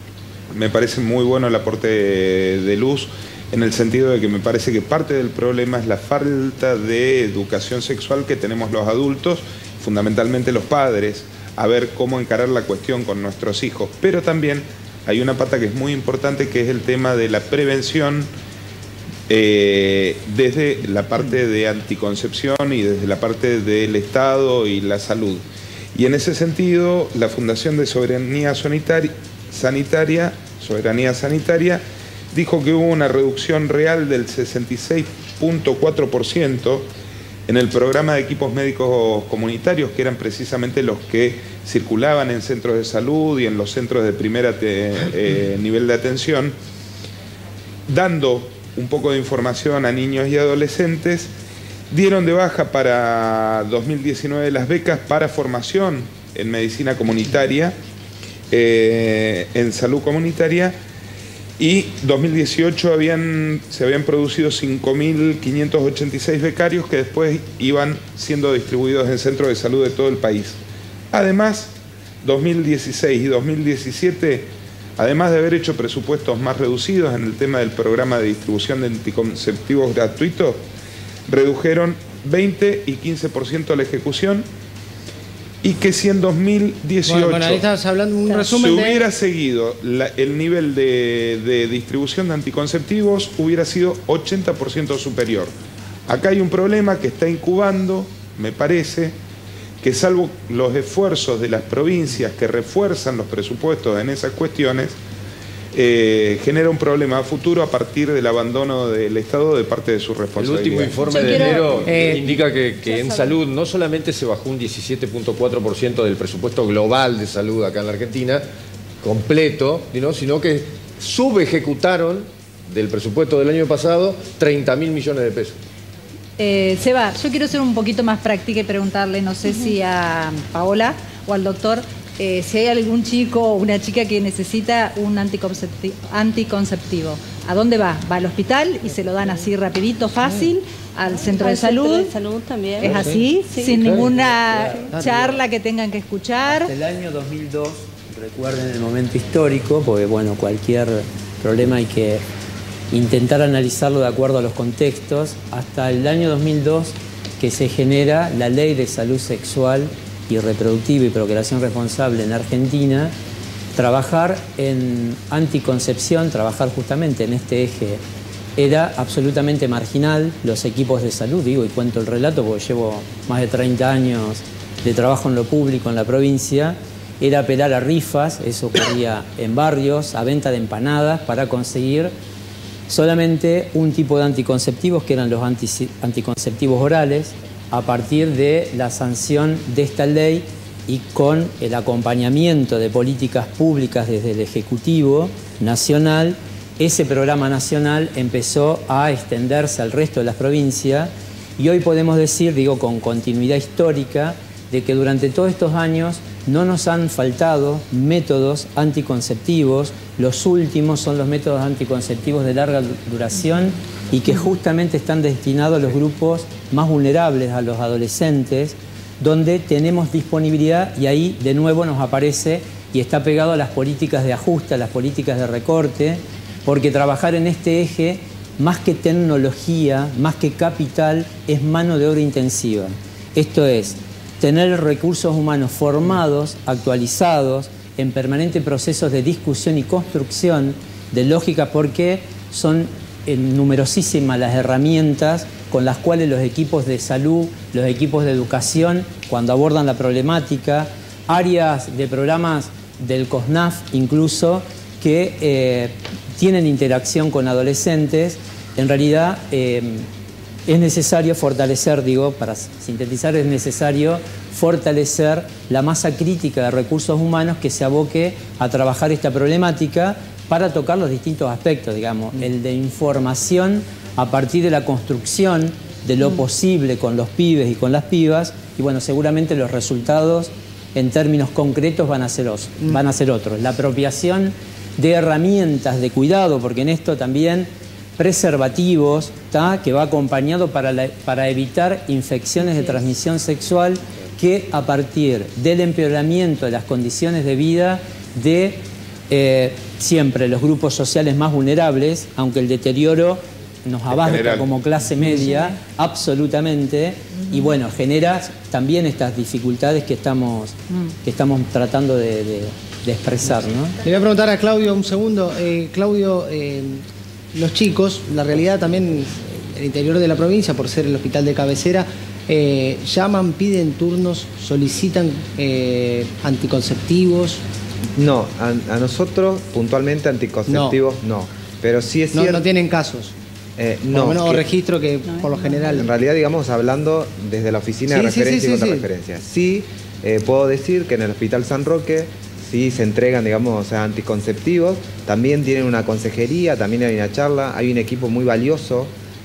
Me parece muy bueno el aporte de Luz, en el sentido de que me parece que parte del problema es la falta de educación sexual que tenemos los adultos, fundamentalmente los padres, a ver cómo encarar la cuestión con nuestros hijos, pero también hay una pata que es muy importante, que es el tema de la prevención desde la parte de anticoncepción y desde la parte del Estado y la salud. Y en ese sentido, la Fundación de Soberanía Sanitaria dijo que hubo una reducción real del 66.4% en el programa de equipos médicos comunitarios, que eran precisamente los que circulaban en centros de salud y en los centros de primer nivel de atención, dando un poco de información a niños y adolescentes. Dieron de baja para 2019 las becas para formación en medicina comunitaria, en salud comunitaria, y 2018 se habían producido 5.586 becarios que después iban siendo distribuidos en centros de salud de todo el país. Además, 2016 y 2017, además de haber hecho presupuestos más reducidos en el tema del programa de distribución de anticonceptivos gratuitos, redujeron 20 y 15% la ejecución, y que si en 2018 ahí estás hablando un resumen se hubiera seguido el nivel de distribución de anticonceptivos, hubiera sido 80% superior. Acá hay un problema que está incubando, me parece, que salvo los esfuerzos de las provincias que refuerzan los presupuestos en esas cuestiones, genera un problema a futuro a partir del abandono del Estado de parte de su responsabilidad. El último informe de enero indica que en salud no solamente se bajó un 17.4% del presupuesto global de salud acá en la Argentina, completo, sino que subejecutaron del presupuesto del año pasado 30.000 millones de pesos. Seba, yo quiero ser un poquito más práctica y preguntarle, no sé si a Paola o al doctor, si hay algún chico o una chica que necesita un anticonceptivo, ¿a dónde va? Va al hospital y se lo dan así rapidito, fácil, al centro de salud. Centro de salud también. ¿Es así? Sí. Sin ninguna charla que tengan que escuchar. Hasta el año 2002, recuerden el momento histórico, porque bueno, cualquier problema hay que intentar analizarlo de acuerdo a los contextos. Hasta el año 2002 que se genera la Ley de Salud Sexual y Reproductiva y Procreación Responsable en Argentina, trabajar en anticoncepción, trabajar justamente en este eje, era absolutamente marginal. Los equipos de salud, digo, y cuento el relato porque llevo más de 30 años de trabajo en lo público en la provincia, era apelar a rifas, eso ocurría en barrios, a venta de empanadas para conseguir solamente un tipo de anticonceptivos, que eran los anticonceptivos orales, a partir de la sanción de esta ley y con el acompañamiento de políticas públicas desde el Ejecutivo Nacional. Ese programa nacional empezó a extenderse al resto de las provincias y hoy podemos decir, digo, con continuidad histórica, de que durante todos estos años no nos han faltado métodos anticonceptivos. Los últimos son los métodos anticonceptivos de larga duración y que justamente están destinados a los grupos más vulnerables, a los adolescentes, donde tenemos disponibilidad y ahí de nuevo nos aparece y está pegado a las políticas de ajuste, a las políticas de recorte, porque trabajar en este eje, más que tecnología, más que capital, es mano de obra intensiva. Esto es, tener recursos humanos formados, actualizados, en permanente procesos de discusión y construcción de lógica, porque son numerosísimas las herramientas con las cuales los equipos de salud, los equipos de educación, cuando abordan la problemática, áreas de programas del COSNAF incluso, que tienen interacción con adolescentes, en realidad es necesario fortalecer, digo, para sintetizar, es necesario fortalecer la masa crítica de recursos humanos que se aboque a trabajar esta problemática para tocar los distintos aspectos, digamos, el de información a partir de la construcción de lo posible con los pibes y con las pibas, y bueno, seguramente los resultados en términos concretos van a ser otros. La apropiación de herramientas de cuidado, porque en esto también preservativos, que va acompañado para evitar infecciones de transmisión sexual, que a partir del empeoramiento de las condiciones de vida de siempre los grupos sociales más vulnerables, aunque el deterioro nos abarca como clase media, absolutamente, y bueno, genera también estas dificultades que estamos tratando de expresar, ¿no? Le voy a preguntar a Claudio un segundo. Claudio, los chicos, la realidad también, el interior de la provincia, por ser el hospital de cabecera, llaman, piden turnos, solicitan anticonceptivos. No, a nosotros puntualmente anticonceptivos no. Pero sí es cierto. No tienen casos. No. Menos registro que por lo general. En realidad, digamos, hablando desde la oficina de referencia y contrarreferencia. Sí, puedo decir que en el Hospital San Roque sí se entregan, digamos, anticonceptivos. También tienen una consejería, también hay una charla, hay un equipo muy valioso,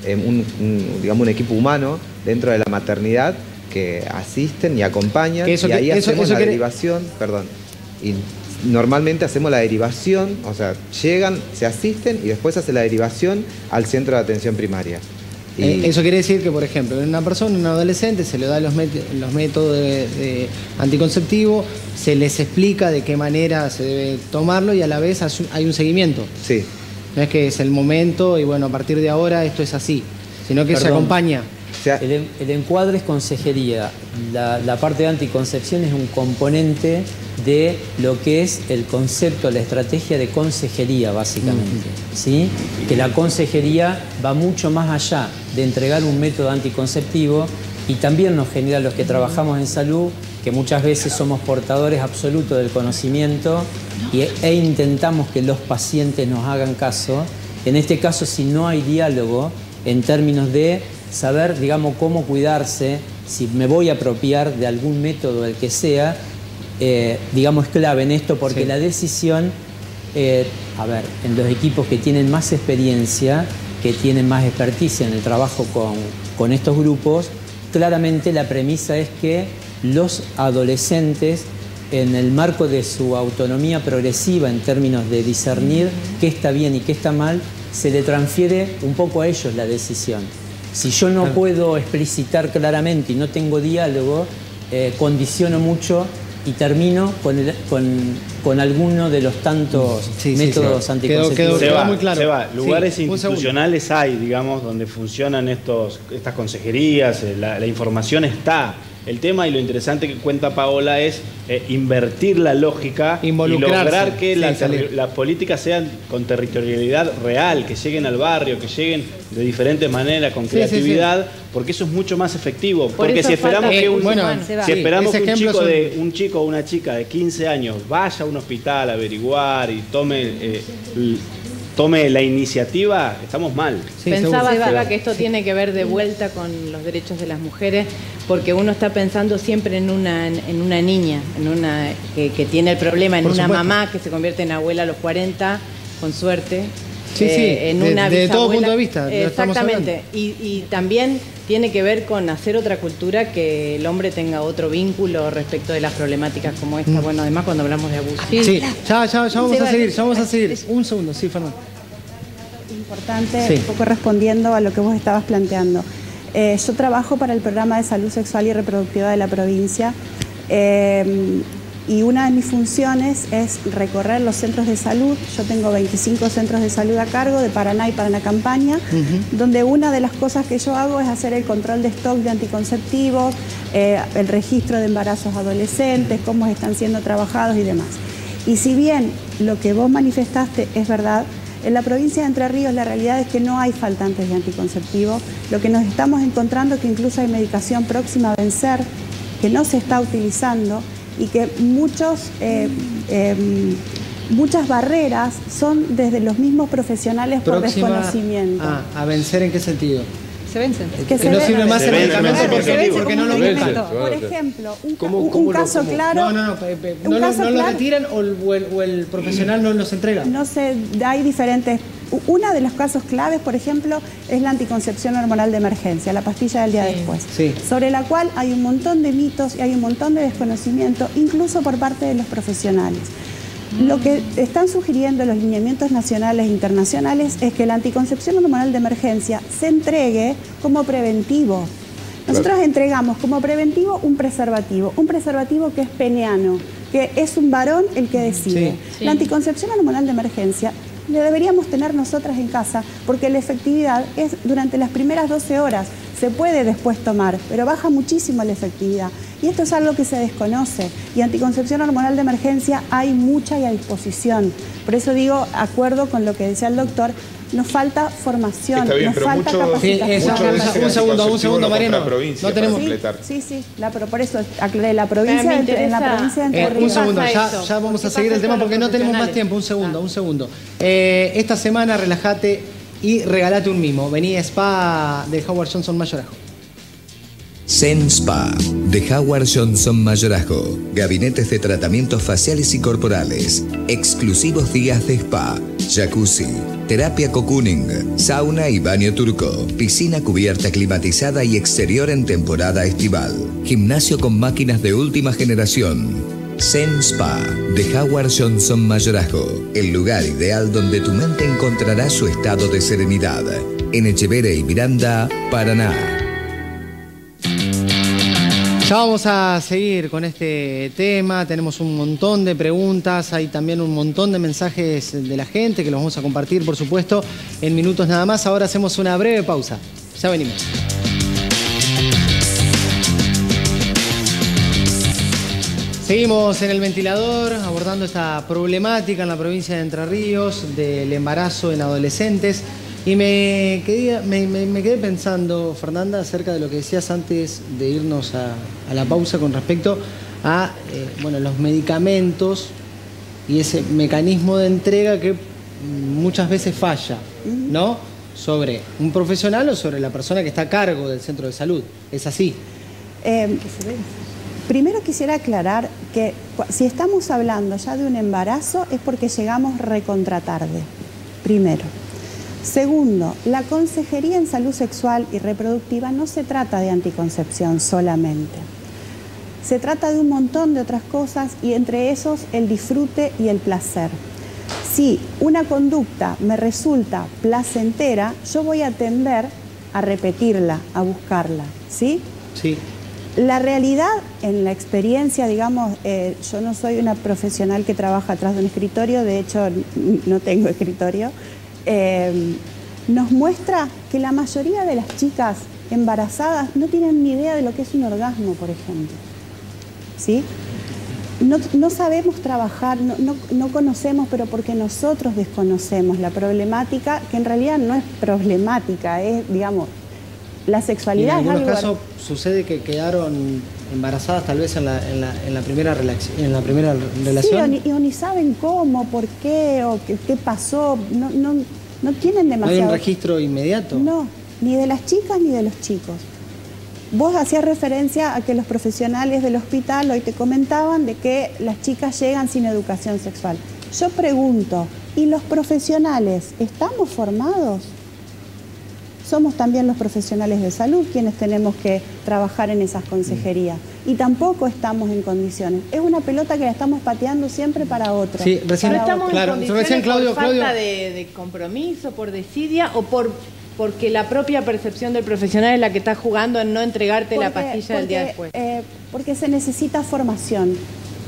un equipo humano dentro de la maternidad que asisten y acompañan. Y ahí hacemos la derivación, y normalmente hacemos la derivación, o sea, llegan, se asisten y después hace la derivación al centro de atención primaria. Eso quiere decir que, por ejemplo, en una persona, un adolescente, se le da los métodos de anticonceptivo, se les explica de qué manera se debe tomarlo y a la vez hay un seguimiento. Sí. No es que es el momento y bueno, a partir de ahora esto es así, sino que se acompaña. El encuadre es consejería. La parte de anticoncepción es un componente de lo que es el concepto, la estrategia de consejería, básicamente. ¿Sí? Que la consejería va mucho más allá de entregar un método anticonceptivo y también nos genera a los que trabajamos en salud, que muchas veces somos portadores absolutos del conocimiento e intentamos que los pacientes nos hagan caso. En este caso, si no hay diálogo en términos de saber, digamos, cómo cuidarse, si me voy a apropiar de algún método, el que sea, digamos, es clave en esto, porque la decisión, en los equipos que tienen más experiencia, que tienen más experticia en el trabajo con estos grupos, claramente la premisa es que los adolescentes, en el marco de su autonomía progresiva en términos de discernir qué está bien y qué está mal, se le transfiere un poco a ellos la decisión. Si yo no puedo explicitar claramente y no tengo diálogo, condiciono mucho Y termino con alguno de los tantos métodos anticonceptivos. Quedó muy claro. Seba, lugares institucionales hay, digamos, donde funcionan estas consejerías, la información está. El tema y lo interesante que cuenta Paola es invertir la lógica y lograr que las políticas sean con territorialidad real, que lleguen al barrio, que lleguen de diferentes maneras, con creatividad, porque eso es mucho más efectivo. Porque si esperamos que un chico o una chica de 15 años vaya a un hospital a averiguar y tome la iniciativa, estamos mal. Pensaba, Seba, que esto tiene que ver de vuelta con los derechos de las mujeres, porque uno está pensando siempre en una niña, que tiene el problema, en una mamá que se convierte en abuela a los 40, con suerte. En una de todo punto de vista. Exactamente. Y también tiene que ver con hacer otra cultura, que el hombre tenga otro vínculo respecto de las problemáticas como esta. Bueno, además cuando hablamos de abuso. Sí, ya vamos a seguir. Un segundo, sí, Fernando. Importante, un poco respondiendo a lo que vos estabas planteando. Yo trabajo para el programa de salud sexual y reproductiva de la provincia. Y una de mis funciones es recorrer los centros de salud. Yo tengo 25 centros de salud a cargo de Paraná y Paraná Campaña, donde una de las cosas que yo hago es hacer el control de stock de anticonceptivos, el registro de embarazos adolescentes, cómo están siendo trabajados y demás. Y si bien lo que vos manifestaste es verdad, en la provincia de Entre Ríos la realidad es que no hay faltantes de anticonceptivos. Lo que nos estamos encontrando es que incluso hay medicación próxima a vencer, que no se está utilizando, y que muchas barreras son desde los mismos profesionales por desconocimiento. ¿A vencer en qué sentido? Se vencen. Que no sirve más el medicamento porque no lo venden. Por ejemplo, un caso claro. No lo retiran o el profesional no los entrega. No sé, hay diferentes. Uno de los casos claves, por ejemplo, es la anticoncepción hormonal de emergencia, la pastilla del día después, sobre la cual hay un montón de mitos y hay un montón de desconocimiento, incluso por parte de los profesionales. Lo que están sugiriendo los lineamientos nacionales e internacionales es que la anticoncepción hormonal de emergencia se entregue como preventivo. Nosotros entregamos como preventivo un preservativo que es peniano, que es un varón el que decide. La anticoncepción hormonal de emergencia le deberíamos tener nosotras en casa, porque la efectividad es durante las primeras 12 horas. Se puede después tomar, pero baja muchísimo la efectividad. Y esto es algo que se desconoce. Y anticoncepción hormonal de emergencia hay mucha y a disposición. Por eso digo, acuerdo con lo que decía el doctor, nos falta formación, está bien, nos falta capacitación. Un segundo, Mariano. No tenemos que completar. Pero por eso aclaré la provincia de Entre Ríos. Un segundo, ya vamos a seguir el tema porque no tenemos más tiempo. Un segundo. Esta semana relájate y regalate un mimo. Vení a Spa de Howard Johnson Mayorazgo. Zen Spa de Howard Johnson Mayorazgo. Gabinetes de tratamientos faciales y corporales. Exclusivos días de spa. Jacuzzi. Terapia cocooning. Sauna y baño turco. Piscina cubierta climatizada y exterior en temporada estival. Gimnasio con máquinas de última generación. Zen Spa de Howard Johnson Mayorazgo. El lugar ideal donde tu mente encontrará su estado de serenidad. En Echeverre y Miranda, Paraná. Ya vamos a seguir con este tema, tenemos un montón de preguntas, hay también un montón de mensajes de la gente que los vamos a compartir, por supuesto, en minutos nada más. Ahora hacemos una breve pausa, ya venimos. Seguimos en el ventilador abordando esta problemática en la provincia de Entre Ríos del embarazo en adolescentes. Y me quedé pensando, Fernanda, acerca de lo que decías antes de irnos a la pausa con respecto a los medicamentos y ese mecanismo de entrega que muchas veces falla, ¿no? Sobre un profesional o sobre la persona que está a cargo del centro de salud. ¿Es así? Primero quisiera aclarar que si estamos hablando ya de un embarazo es porque llegamos recontratarde, primero. Segundo, la consejería en salud sexual y reproductiva no se trata de anticoncepción solamente. Se trata de un montón de otras cosas y entre esos el disfrute y el placer. Si una conducta me resulta placentera, yo voy a tender a repetirla, a buscarla, ¿sí? Sí. La realidad, en la experiencia, digamos, yo no soy una profesional que trabaja atrás de un escritorio, de hecho no tengo escritorio, nos muestra que la mayoría de las chicas embarazadas no tienen ni idea de lo que es un orgasmo, por ejemplo. ¿Sí? No sabemos trabajar, no conocemos, pero porque nosotros desconocemos la problemática, que en realidad no es problemática, es, digamos, la sexualidad. En algunos casos sucede que quedaron embarazadas tal vez en la primera relación. Sí, o ni saben cómo, por qué, o qué pasó, no tienen demasiado. ¿No hay un registro inmediato? No, ni de las chicas ni de los chicos. Vos hacías referencia a que los profesionales del hospital hoy te comentaban de que las chicas llegan sin educación sexual. Yo pregunto, ¿y los profesionales estamos formados? Somos también los profesionales de salud quienes tenemos que trabajar en esas consejerías. Y tampoco estamos en condiciones. Es una pelota que la estamos pateando siempre para otro. Sí, recién no estamos en condiciones por falta de compromiso, por desidia o porque la propia percepción del profesional es la que está jugando en no entregarte la pastilla del día después. Porque se necesita formación.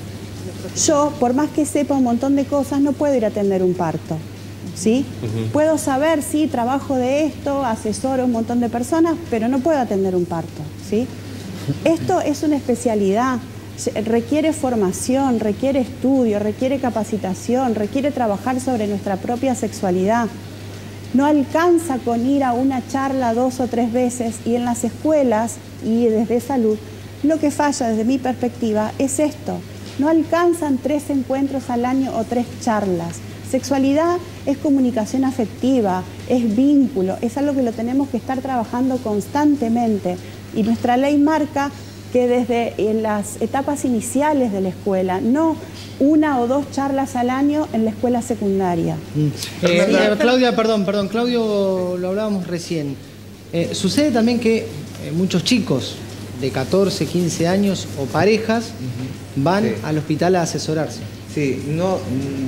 Yo, por más que sepa un montón de cosas, no puedo ir a atender un parto. ¿Sí? Puedo saber, sí, trabajo de esto, asesoro a un montón de personas, pero no puedo atender un parto. ¿Sí? Esto es una especialidad. Requiere formación, requiere estudio, requiere capacitación, requiere trabajar sobre nuestra propia sexualidad. No alcanza con ir a una charla 2 o 3 veces, y en las escuelas y desde salud lo que falla desde mi perspectiva es esto. No alcanzan 3 encuentros al año o 3 charlas. Sexualidad es comunicación afectiva, es vínculo, es algo que lo tenemos que estar trabajando constantemente, y nuestra ley marca que desde las etapas iniciales de la escuela, no 1 o 2 charlas al año en la escuela secundaria. Claudia, perdón, Claudio, lo hablábamos recién. Sucede también que muchos chicos de 14, 15 años o parejas van al hospital a asesorarse. Sí, no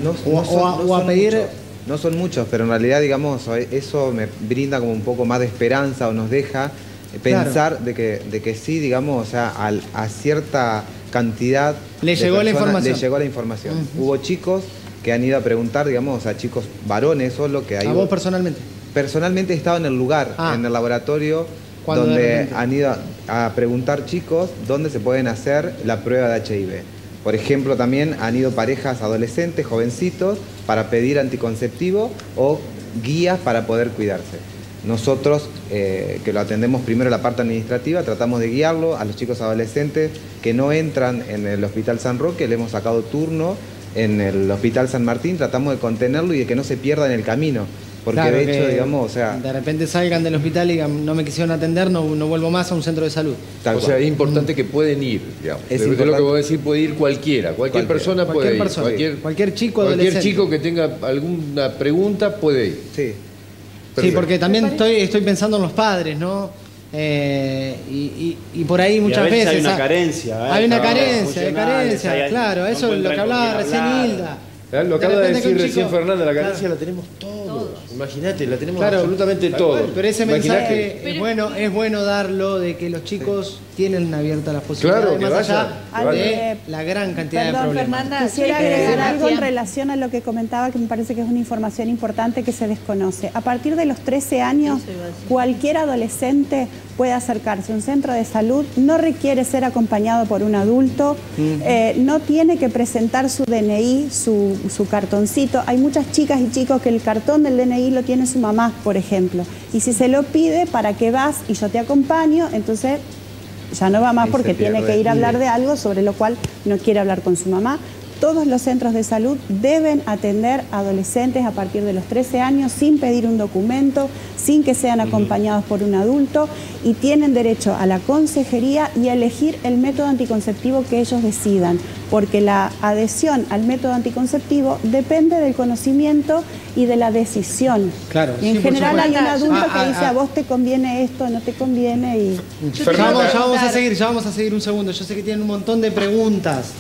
son muchos, pero en realidad, digamos, eso me brinda como un poco más de esperanza, o nos deja pensar de que sí, digamos, o sea, a cierta cantidad le llegó la información. Hubo chicos que han ido a preguntar, digamos, a chicos varones solo que hay. ¿A vos personalmente? Personalmente he estado en el lugar, en el laboratorio, donde han ido a preguntar chicos dónde se pueden hacer la prueba de HIV. Por ejemplo, también han ido parejas adolescentes, jovencitos, para pedir anticonceptivo o guías para poder cuidarse. Nosotros, que lo atendemos primero la parte administrativa, tratamos de guiarlo a los chicos adolescentes que no entran en el Hospital San Roque. Le hemos sacado turno en el Hospital San Martín, tratamos de contenerlo y de que no se pierda en el camino. Porque claro, de hecho, digamos, o sea... De repente salgan del hospital y digan, no me quisieron atender, no vuelvo más a un centro de salud. O sea, es importante que pueden ir, digamos. Es lo que vos decís, puede ir cualquiera. Cualquier persona puede ir. Cualquier chico adolescente. Cualquier chico que tenga alguna pregunta puede ir. Sí. Sí, porque también estoy pensando en los padres, ¿no? Y por ahí muchas veces hay una carencia. Hay una carencia, claro. Eso es lo que hablaba recién Hilda. Lo acaba de decir recién Fernanda, la carencia la tenemos todos. Imagínate, la tenemos absolutamente todos. Pero ese mensaje es bueno darlo, de que los chicos tienen abiertas las posibilidades, más allá de la gran cantidad de problemas. Fernanda, quisiera agregar algo en relación a lo que comentaba, que me parece que es una información importante que se desconoce. A partir de los 13 años, cualquier adolescente puede acercarse a un centro de salud, no requiere ser acompañado por un adulto, no tiene que presentar su DNI, su cartoncito. Hay muchas chicas y chicos que el cartón del DNI lo tiene su mamá, por ejemplo. Y si se lo pide, ¿para qué vas? Y yo te acompaño, entonces ya no va más porque tiene que ir a hablar de algo sobre lo cual no quiere hablar con su mamá. Todos los centros de salud deben atender a adolescentes a partir de los 13 años sin pedir un documento, sin que sean acompañados por un adulto, y tienen derecho a la consejería y a elegir el método anticonceptivo que ellos decidan, porque la adhesión al método anticonceptivo depende del conocimiento y de la decisión. Claro, y en general hay un adulto que dice, a vos te conviene esto, no te conviene. Y... Ya vamos a seguir un segundo. Yo sé que tienen un montón de preguntas,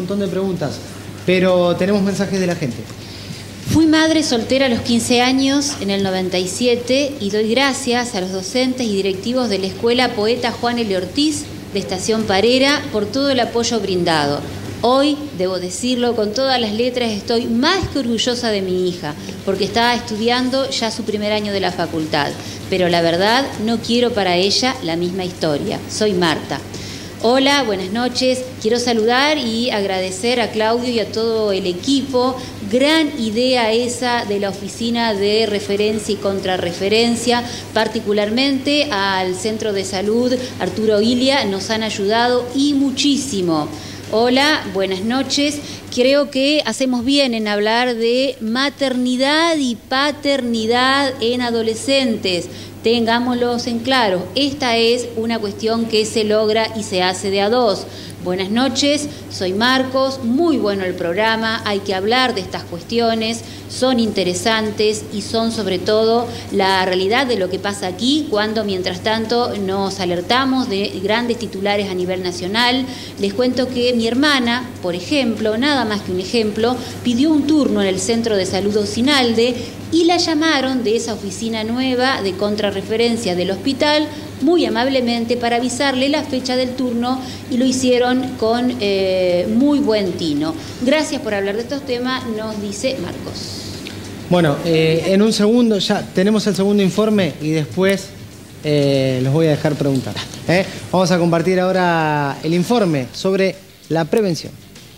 pero tenemos mensajes de la gente. Fui madre soltera a los 15 años en el 97 y doy gracias a los docentes y directivos de la Escuela Poeta Juan L. Ortiz de Estación Parera por todo el apoyo brindado. Hoy, debo decirlo con todas las letras, estoy más que orgullosa de mi hija, porque está estudiando ya su primer año de la facultad. Pero la verdad, no quiero para ella la misma historia. Soy Marta. Hola, buenas noches. Quiero saludar y agradecer a Claudio y a todo el equipo. Gran idea esa de la Oficina de Referencia y Contrarreferencia, particularmente al Centro de Salud Arturo Illia, nos han ayudado y muchísimo. Hola, buenas noches. Creo que hacemos bien en hablar de maternidad y paternidad en adolescentes. Tengámoslos en claro, esta es una cuestión que se logra y se hace de a dos. Buenas noches, soy Marcos, muy bueno el programa, hay que hablar de estas cuestiones, son interesantes y son sobre todo la realidad de lo que pasa aquí cuando mientras tanto nos alertamos de grandes titulares a nivel nacional. Les cuento que mi hermana, por ejemplo, nada más que un ejemplo, pidió un turno en el Centro de Salud Ocinalde y la llamaron de esa oficina nueva de contrarreferencia del hospital muy amablemente para avisarle la fecha del turno y lo hicieron con muy buen tino. Gracias por hablar de estos temas, nos dice Marcos. Bueno, en un segundo ya tenemos el segundo informe y después los voy a dejar preguntar. Vamos a compartir ahora el informe sobre la prevención.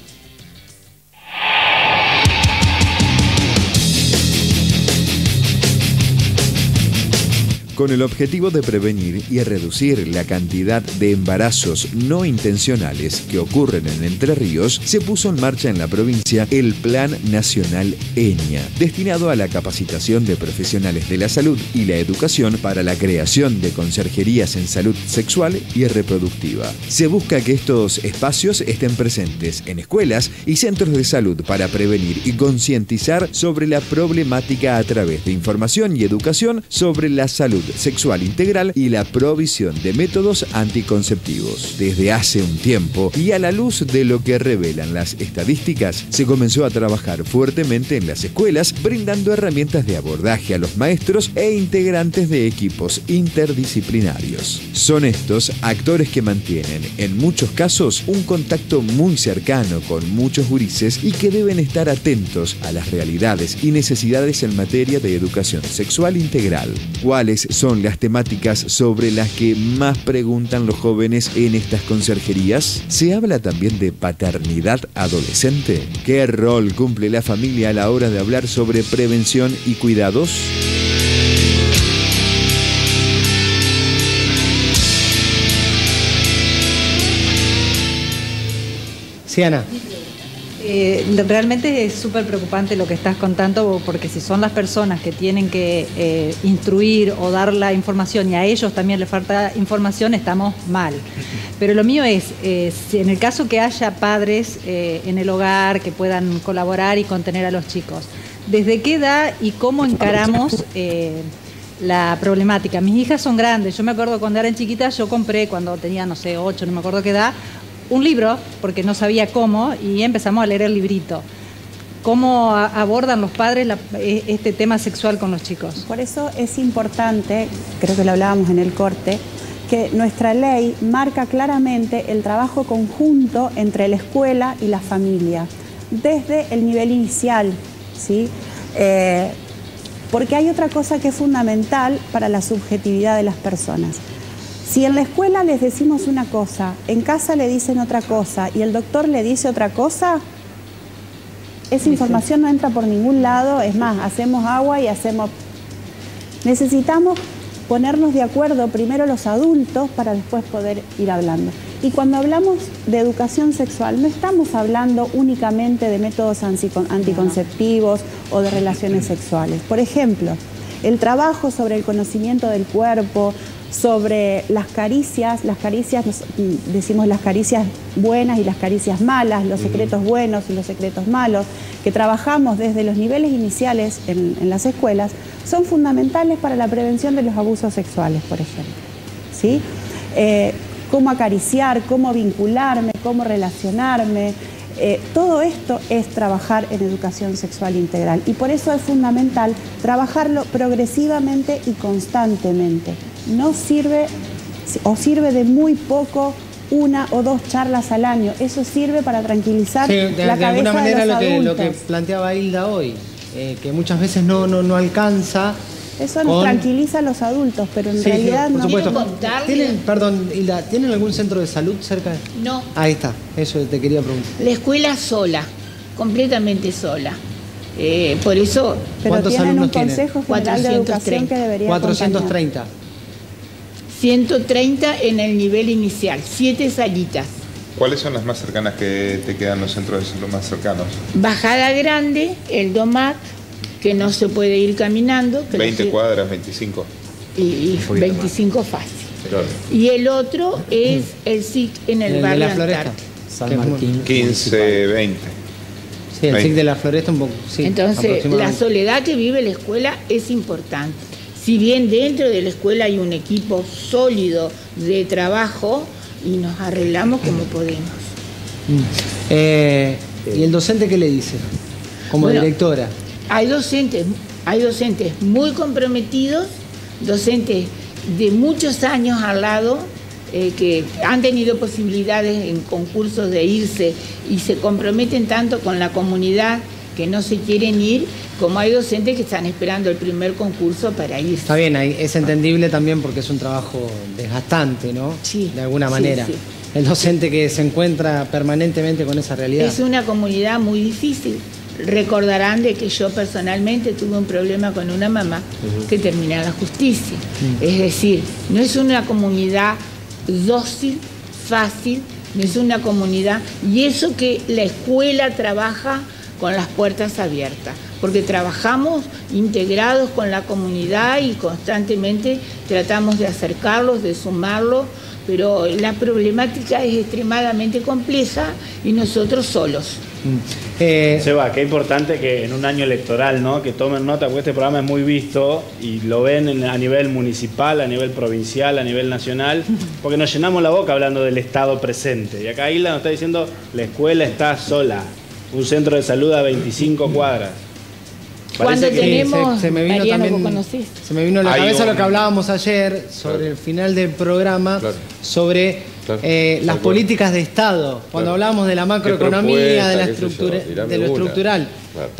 Con el objetivo de prevenir y reducir la cantidad de embarazos no intencionales que ocurren en Entre Ríos, se puso en marcha en la provincia el Plan Nacional ENIA, destinado a la capacitación de profesionales de la salud y la educación para la creación de conserjerías en salud sexual y reproductiva. Se busca que estos espacios estén presentes en escuelas y centros de salud para prevenir y concientizar sobre la problemática a través de información y educación sobre la salud sexual integral y la provisión de métodos anticonceptivos. Desde hace un tiempo, y a la luz de lo que revelan las estadísticas, se comenzó a trabajar fuertemente en las escuelas, brindando herramientas de abordaje a los maestros e integrantes de equipos interdisciplinarios. Son estos actores que mantienen, en muchos casos, un contacto muy cercano con muchos gurises y que deben estar atentos a las realidades y necesidades en materia de educación sexual integral. ¿Cuáles son las temáticas sobre las que más preguntan los jóvenes en estas conserjerías? ¿Se habla también de paternidad adolescente? ¿Qué rol cumple la familia a la hora de hablar sobre prevención y cuidados? Sí, Ana. Realmente es súper preocupante lo que estás contando, porque si son las personas que tienen que instruir o dar la información y a ellos también les falta información, estamos mal. Pero lo mío es, si en el caso que haya padres en el hogar que puedan colaborar y contener a los chicos, ¿desde qué edad y cómo encaramos la problemática? Mis hijas son grandes, yo me acuerdo cuando eran chiquitas, yo compré cuando tenía, no sé, 8, no me acuerdo qué edad, un libro, porque no sabía cómo, y empezamos a leer el librito. ¿Cómo abordan los padres este tema sexual con los chicos? Por eso es importante, creo que lo hablábamos en el corte, que nuestra ley marca claramente el trabajo conjunto entre la escuela y la familia, desde el nivel inicial, ¿sí? Porque hay otra cosa que es fundamental para la subjetividad de las personas. Si en la escuela les decimos una cosa, en casa le dicen otra cosa y el doctor le dice otra cosa, esa información no entra por ningún lado. Es más, hacemos agua y hacemos... Necesitamos ponernos de acuerdo primero los adultos para después poder ir hablando. Y cuando hablamos de educación sexual, no estamos hablando únicamente de métodos anticonceptivos o de relaciones sexuales. Por ejemplo, el trabajo sobre el conocimiento del cuerpo, sobre las caricias, decimos las caricias buenas y las caricias malas, los secretos buenos y los secretos malos, que trabajamos desde los niveles iniciales en las escuelas, son fundamentales para la prevención de los abusos sexuales, por ejemplo. ¿Sí? Cómo acariciar, cómo vincularme, cómo relacionarme. Todo esto es trabajar en educación sexual integral y por eso es fundamental trabajarlo progresivamente y constantemente. No sirve o sirve de muy poco 1 o 2 charlas al año. Eso sirve para tranquilizar la cabeza de alguna manera de los adultos. Lo que planteaba Hilda hoy, que muchas veces no alcanza. Eso nos tranquiliza a los adultos, pero en realidad por supuesto. no. Perdón, Hilda, ¿tienen algún centro de salud cerca? No. Ahí está, eso te quería preguntar. La escuela sola, completamente sola. Por eso... Pero tienen un consejo general de educación que debería 430. 130 en el nivel inicial, 7 salitas. ¿Cuáles son las más cercanas que te quedan los centros de salud más cercanos? Bajada Grande, el DOMAC, que no se puede ir caminando. 20 cuadras, 25. Y 25 fácil. Claro. Y el otro es el SIC en el barrio de la Floresta, San Martín. 15, 20. Sí, el SIC de la Floresta un poco. Sí, entonces, la soledad que vive la escuela es importante. Si bien dentro de la escuela hay un equipo sólido de trabajo y nos arreglamos como podemos. ¿Y el docente qué le dice? Como directora. Hay docentes muy comprometidos, docentes de muchos años al lado, que han tenido posibilidades en concursos de irse y se comprometen tanto con la comunidad que no se quieren ir, como hay docentes que están esperando el primer concurso para irse. Está bien, es entendible también porque es un trabajo desgastante, ¿no? Sí. De alguna manera. Sí. El docente que se encuentra permanentemente con esa realidad. Es una comunidad muy difícil. Recordarán de que yo personalmente tuve un problema con una mamá que terminé en la justicia. Es decir, no es una comunidad dócil, fácil, no es una comunidad, y eso que la escuela trabaja con las puertas abiertas, porque trabajamos integrados con la comunidad y constantemente tratamos de acercarlos, de sumarlos, pero la problemática es extremadamente compleja y nosotros solos. Seba, qué importante que en un año electoral, ¿no?, que tomen nota, porque este programa es muy visto y lo ven a nivel municipal, a nivel provincial, a nivel nacional, porque nos llenamos la boca hablando del Estado presente. Y acá Hilda nos está diciendo, la escuela está sola, un centro de salud a 25 cuadras. Cuando tenemos, se me vino Mariano, también, se me vino a la cabeza lo que hablábamos ayer sobre el final del programa, sobre las políticas de Estado, cuando hablábamos de la macroeconomía, de la estructura, de lo estructural,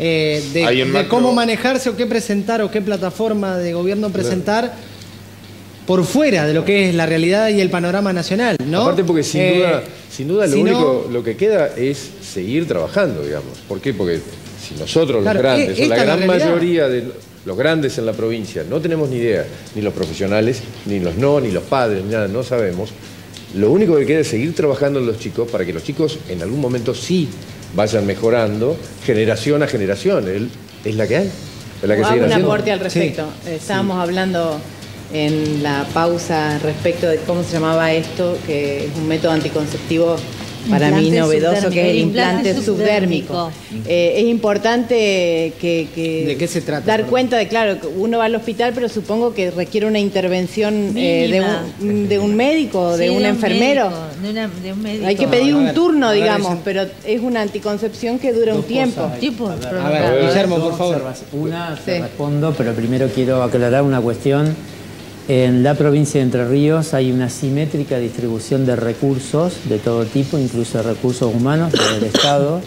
de cómo manejarse o qué presentar o qué plataforma de gobierno presentar por fuera de lo que es la realidad y el panorama nacional, ¿no? Aparte porque sin duda lo que queda es seguir trabajando, digamos. ¿Por qué? Porque si nosotros los grandes, o la gran mayoría de los grandes en la provincia, no tenemos ni idea, ni los profesionales, ni los ni los padres, ni nada, no sabemos, lo único que queda es seguir trabajando en los chicos para que los chicos en algún momento sí vayan mejorando, generación a generación. Es la que hay, es la que siguen haciendo. Un aporte al respecto. Estábamos hablando en la pausa respecto de cómo se llamaba esto, que es un método anticonceptivo para mí novedoso, que es el implante subdérmico. Es importante ¿de qué se trata? Dar cuenta de, claro, que uno va al hospital, pero supongo que requiere una intervención de un médico, de un enfermero. De un médico. Hay que pedir un turno, digamos, pero es una anticoncepción que dura un tiempo. A ver, Guillermo, por favor. Te respondo, pero primero quiero aclarar una cuestión. En la provincia de Entre Ríos hay una simétrica distribución de recursos de todo tipo, incluso de recursos humanos del Estado,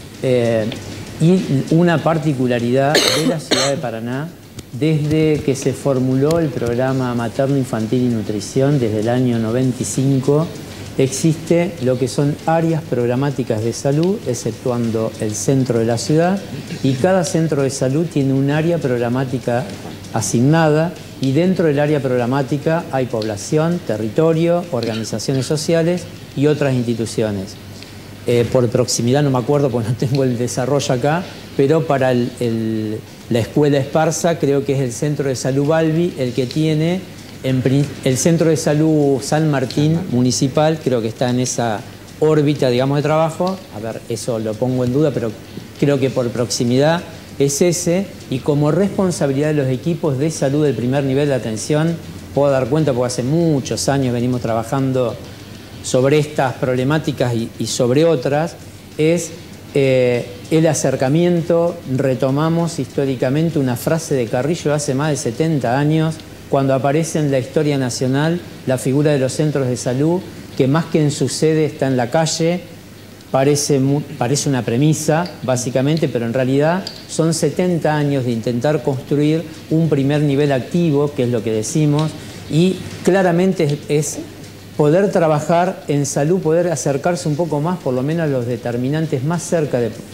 y una particularidad de la ciudad de Paraná, desde que se formuló el programa Materno Infantil y Nutrición, desde el año 95, existe lo que son áreas programáticas de salud, exceptuando el centro de la ciudad, y cada centro de salud tiene un área programática asignada, y dentro del área programática hay población, territorio, organizaciones sociales y otras instituciones. Por proximidad, no me acuerdo porque no tengo el desarrollo acá, pero para la escuela Esparza creo que es el centro de salud Balbi el que tiene el centro de salud San Martín municipal, creo que está en esa órbita, digamos, de trabajo. A ver, eso lo pongo en duda, pero creo que por proximidad es ese, y como responsabilidad de los equipos de salud del primer nivel de atención, puedo dar cuenta porque hace muchos años venimos trabajando sobre estas problemáticas y sobre otras, es el acercamiento. Retomamos históricamente una frase de Carrillo hace más de 70 años, cuando aparece en la historia nacional la figura de los centros de salud, que más que en su sede está en la calle. Parece una premisa, básicamente, pero en realidad son 70 años de intentar construir un primer nivel activo, que es lo que decimos, y claramente es poder trabajar en salud, poder acercarse un poco más, por lo menos a los determinantes más cerca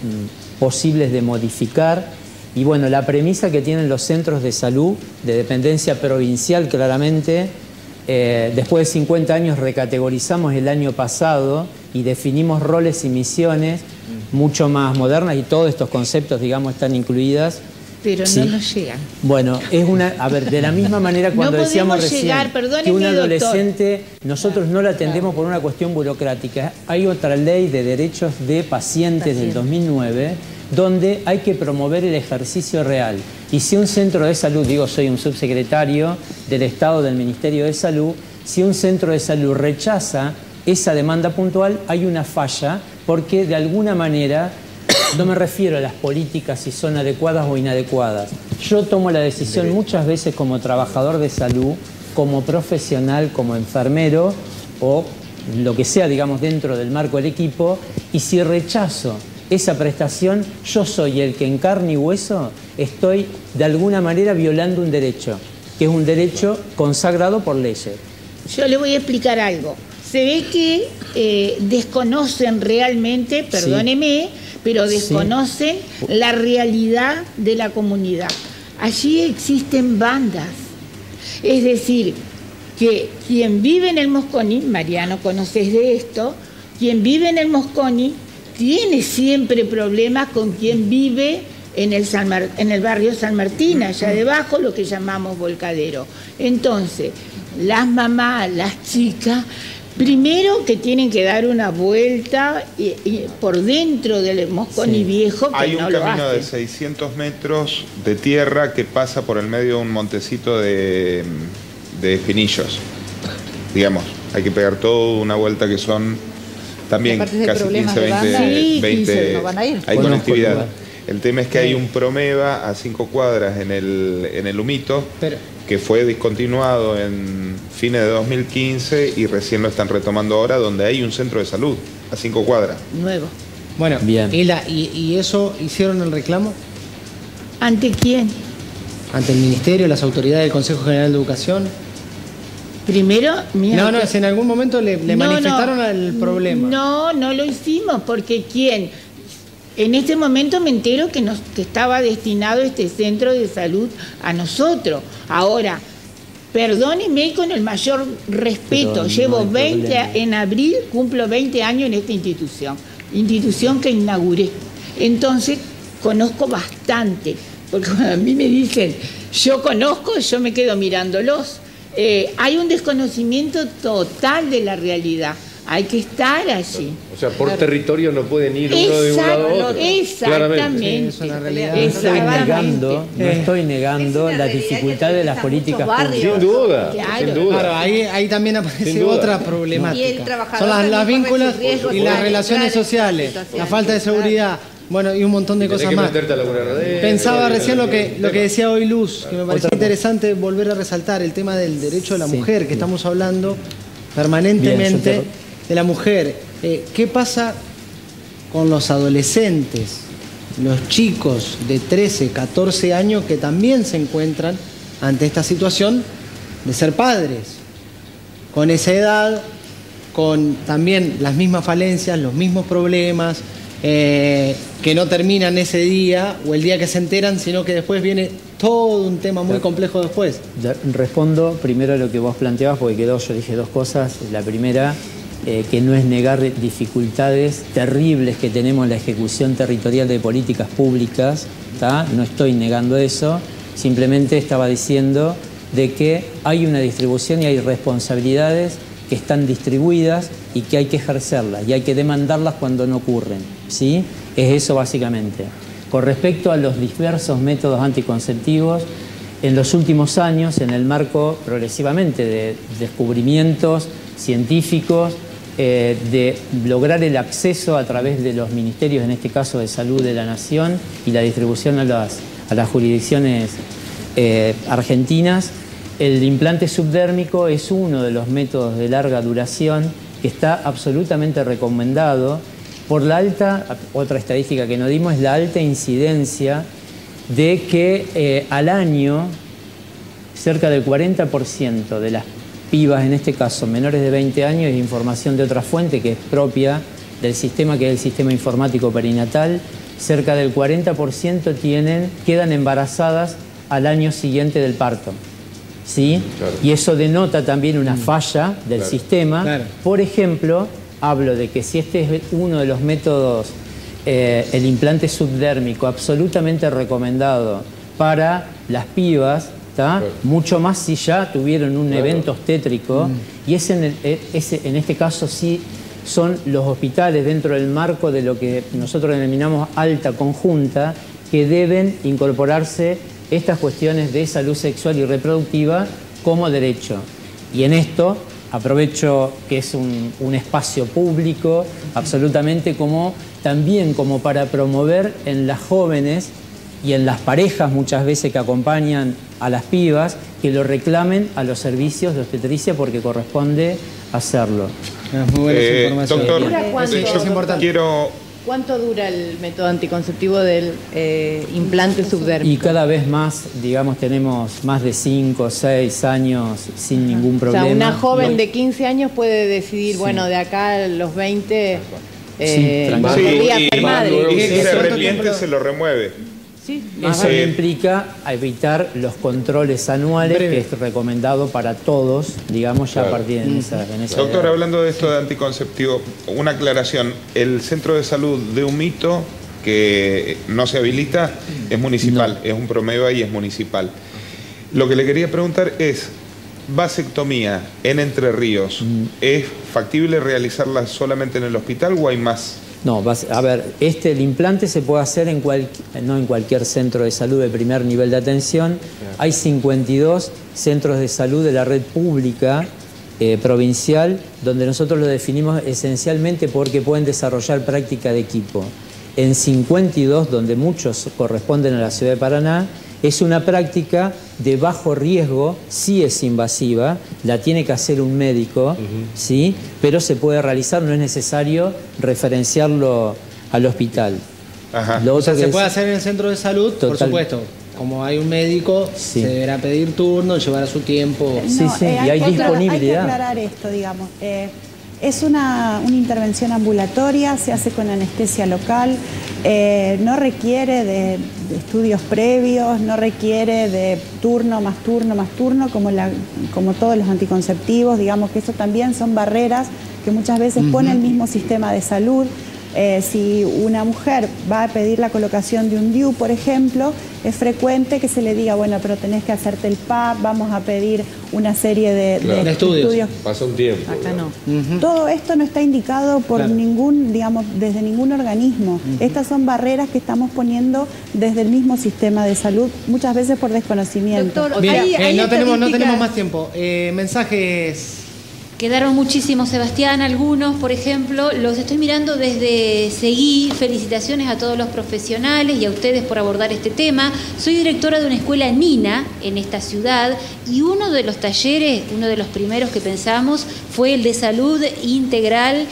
posibles de modificar. Y bueno, la premisa que tienen los centros de salud, de dependencia provincial claramente, después de 50 años recategorizamos el año pasado y definimos roles y misiones mucho más modernas, y todos estos conceptos, digamos, están incluidas. Pero no nos llegan. Bueno, a ver, de la misma manera cuando decíamos recién que un adolescente, nosotros no la atendemos por una cuestión burocrática. Hay otra ley de derechos de pacientes del 2009 donde hay que promover el ejercicio real. Y si un centro de salud, digo, soy un subsecretario del Estado del Ministerio de Salud, si un centro de salud rechaza esa demanda puntual, hay una falla, porque de alguna manera, no me refiero a las políticas si son adecuadas o inadecuadas. Yo tomo la decisión muchas veces como trabajador de salud, como profesional, como enfermero o lo que sea, digamos, dentro del marco del equipo, y si rechazo esa prestación, yo soy el que en carne y hueso estoy de alguna manera violando un derecho, que es un derecho consagrado por leyes. Yo le voy a explicar algo. Se ve que desconocen realmente, perdóneme, pero desconocen la realidad de la comunidad. Allí existen bandas. Es decir, que quien vive en el Mosconi, Mariano, conoces de esto, quien vive en el Mosconi tiene siempre problemas con quien vive en el barrio San Martín, allá debajo, lo que llamamos Volcadero. Entonces, las mamás, las chicas, primero que tienen que dar una vuelta por dentro del Mosconi viejo, que hay un no lo camino hacen. de 600 metros de tierra que pasa por el medio de un montecito de espinillos. Digamos, hay que pegar toda una vuelta que son también casi 15, 20, no van a ir. Hay conectividad. El tema es que hay un Promeva a 5 cuadras en el Humito, que fue discontinuado en fines de 2015 y recién lo están retomando ahora, donde hay un centro de salud a 5 cuadras. Nuevo. Bueno, bien. ¿Y eso hicieron el reclamo? ¿Ante quién? ¿Ante el Ministerio, las autoridades del Consejo General de Educación? Primero, no, si en algún momento le manifestaron el problema. No lo hicimos, porque ¿quién? En este momento me entero que estaba destinado este centro de salud a nosotros. Ahora, perdóneme con el mayor respeto, llevo 20, en abril cumplo 20 años en esta institución que inauguré. Entonces, conozco bastante, porque cuando a mí me dicen, yo conozco, yo me quedo mirándolos. Hay un desconocimiento total de la realidad. Hay que estar allí. O sea, por territorio no pueden ir uno de un lado a otro. Exactamente. Sí, es una realidad. No estoy negando la dificultad de las políticas públicas. Sin duda. Claro, ahí también aparece otra problemática. Son las vínculos y las relaciones sociales, la falta de seguridad. Bueno, y un montón de cosas más. Pensaba recién lo que decía hoy Luz, que me parecía interesante volver a resaltar el tema del derecho de la mujer, que estamos hablando permanentemente de la mujer. ¿Qué pasa con los adolescentes, los chicos de 13, 14 años que también se encuentran ante esta situación de ser padres? Con esa edad, con también las mismas falencias, los mismos problemas, que no terminan ese día o el día que se enteran, sino que después viene todo un tema muy complejo después. Respondo primero a lo que vos planteabas, porque yo dije dos cosas. La primera, que no es negar dificultades terribles que tenemos en la ejecución territorial de políticas públicas, ¿tá? No estoy negando eso, simplemente estaba diciendo de que hay una distribución y hay responsabilidades que están distribuidas y que hay que ejercerlas y hay que demandarlas cuando no ocurren, ¿sí? Es eso básicamente. Con respecto a los diversos métodos anticonceptivos, en los últimos años, en el marco progresivamente de descubrimientos científicos, de lograr el acceso a través de los ministerios, en este caso de Salud de la Nación, y la distribución a las jurisdicciones argentinas, el implante subdérmico es uno de los métodos de larga duración que está absolutamente recomendado por la alta, otra estadística que nos dimos es la alta incidencia de que al año cerca del 40% de las pibas, en este caso menores de 20 años, y información de otra fuente que es propia del sistema, que es el sistema informático perinatal, cerca del 40% quedan embarazadas al año siguiente del parto. ¿Sí? Claro. Y eso denota también una falla del sistema. Claro. Por ejemplo, hablo de que si este es uno de los métodos, el implante subdérmico, absolutamente recomendado para las pibas, claro, mucho más si ya tuvieron un evento obstétrico, y en este caso sí son los hospitales dentro del marco de lo que nosotros denominamos alta conjunta, que deben incorporarse estas cuestiones de salud sexual y reproductiva como derecho. Y en esto aprovecho que es un espacio público, absolutamente también como para promover en las jóvenes y en las parejas muchas veces que acompañan a las pibas, que lo reclamen a los servicios de obstetricia porque corresponde hacerlo. Muy buena información. Doctor, ¿cuánto dura el método anticonceptivo del implante subdérmico? Y cada vez más, digamos, tenemos más de 5 o 6 años sin ningún problema. O sea, una joven de 15 años puede decidir, bueno, de acá a los 20... podría ser madre. Y si se arrepiente, se lo remueve. Sí, eso implica evitar los controles anuales, que es recomendado para todos, digamos, ya a partir de esa Doctor, edad. hablando de esto de anticonceptivo, una aclaración. El centro de salud de Humito, que no se habilita, es municipal, es un Promeva y es municipal. Lo que le quería preguntar es, vasectomía en Entre Ríos, ¿es factible realizarla solamente en el hospital o hay más? No, a ver, el implante se puede hacer no en cualquier centro de salud de primer nivel de atención. Hay 52 centros de salud de la red pública provincial, donde nosotros lo definimos esencialmente porque pueden desarrollar práctica de equipo. En 52, donde muchos corresponden a la ciudad de Paraná, es una práctica de bajo riesgo, sí es invasiva, la tiene que hacer un médico, ¿sí? Pero se puede realizar, no es necesario referenciarlo al hospital. Ajá. O sea, se puede hacer en el centro de salud, por supuesto. Como hay un médico, se deberá pedir turno, llevará su tiempo. Y hay disponibilidad. Hay que aclarar esto, digamos. Es una intervención ambulatoria, se hace con anestesia local, no requiere de estudios previos, no requiere de turno más turno más turno, como todos los anticonceptivos. Digamos que eso también son barreras que muchas veces pone el mismo sistema de salud. Si una mujer va a pedir la colocación de un DIU, por ejemplo, es frecuente que se le diga, bueno, pero tenés que hacerte el PAP, vamos a pedir una serie de estudios. Pasa un tiempo. Acá no. Todo esto no está indicado por desde ningún organismo. Estas son barreras que estamos poniendo desde el mismo sistema de salud, muchas veces por desconocimiento. Doctor, bien, no tenemos más tiempo. Mensajes. Quedaron muchísimos, Sebastián, algunos, por ejemplo, los estoy mirando desde Seguí. Felicitaciones a todos los profesionales y a ustedes por abordar este tema. Soy directora de una escuela NINA en esta ciudad y uno de los talleres, uno de los primeros que pensamos fue el de salud integral,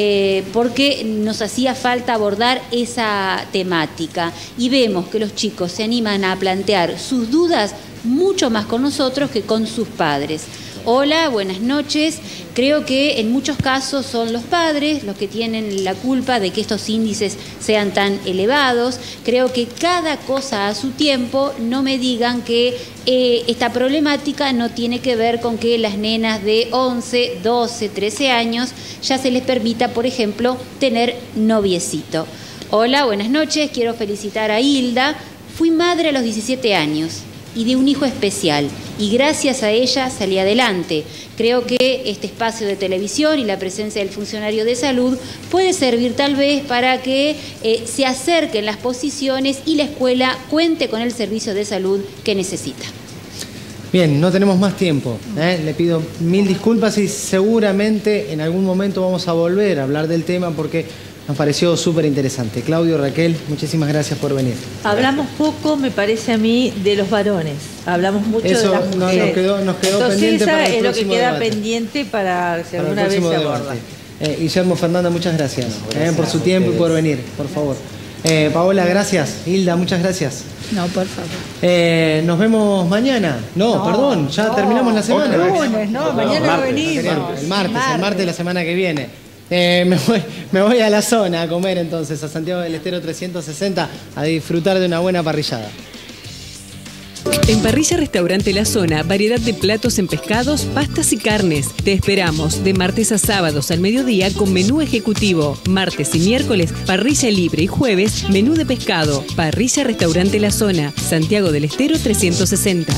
porque nos hacía falta abordar esa temática. Y vemos que los chicos se animan a plantear sus dudas mucho más con nosotros que con sus padres. Hola, buenas noches. Creo que en muchos casos son los padres los que tienen la culpa de que estos índices sean tan elevados. Creo que cada cosa a su tiempo. No me digan que esta problemática no tiene que ver con que las nenas de 11, 12, 13 años ya se les permita, por ejemplo, tener noviecito. Hola, buenas noches. Quiero felicitar a Hilda. Fui madre a los 17 años. Y de un hijo especial, y gracias a ella salí adelante. Creo que este espacio de televisión y la presencia del funcionario de salud puede servir tal vez para que se acerquen las posiciones y la escuela cuente con el servicio de salud que necesita. Bien, no tenemos más tiempo. Le pido mil disculpas y seguramente en algún momento vamos a volver a hablar del tema porque nos pareció súper interesante. Claudio, Raquel, muchísimas gracias por venir. Hablamos poco, me parece a mí, de los varones. Hablamos mucho de las mujeres. Nos quedó entonces pendiente para el es lo que queda debate. Pendiente para si alguna vez se aborda. Guillermo, Fernanda, muchas gracias, por su tiempo y por venir, por favor. Paola, gracias. Hilda, muchas gracias. No, por favor. Nos vemos mañana. No, perdón, ya terminamos la semana. Mañana venimos. El martes de la semana que viene. Me voy a la zona a comer entonces, a Santiago del Estero 360, a disfrutar de una buena parrillada. En Parrilla Restaurante La Zona, variedad de platos en pescados, pastas y carnes. Te esperamos de martes a sábados al mediodía con menú ejecutivo. Martes y miércoles, parrilla libre y jueves, menú de pescado. Parrilla Restaurante La Zona, Santiago del Estero 360.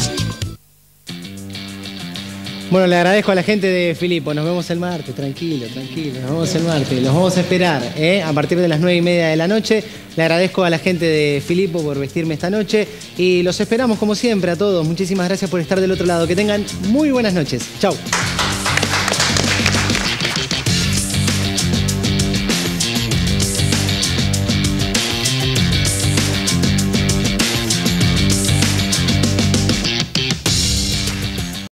Bueno, le agradezco a la gente de Filipo. Nos vemos el martes, tranquilo. Nos vemos el martes. Los vamos a esperar a partir de las 9:30 de la noche. Le agradezco a la gente de Filipo por vestirme esta noche. Y los esperamos como siempre a todos. Muchísimas gracias por estar del otro lado. Que tengan muy buenas noches. Chau.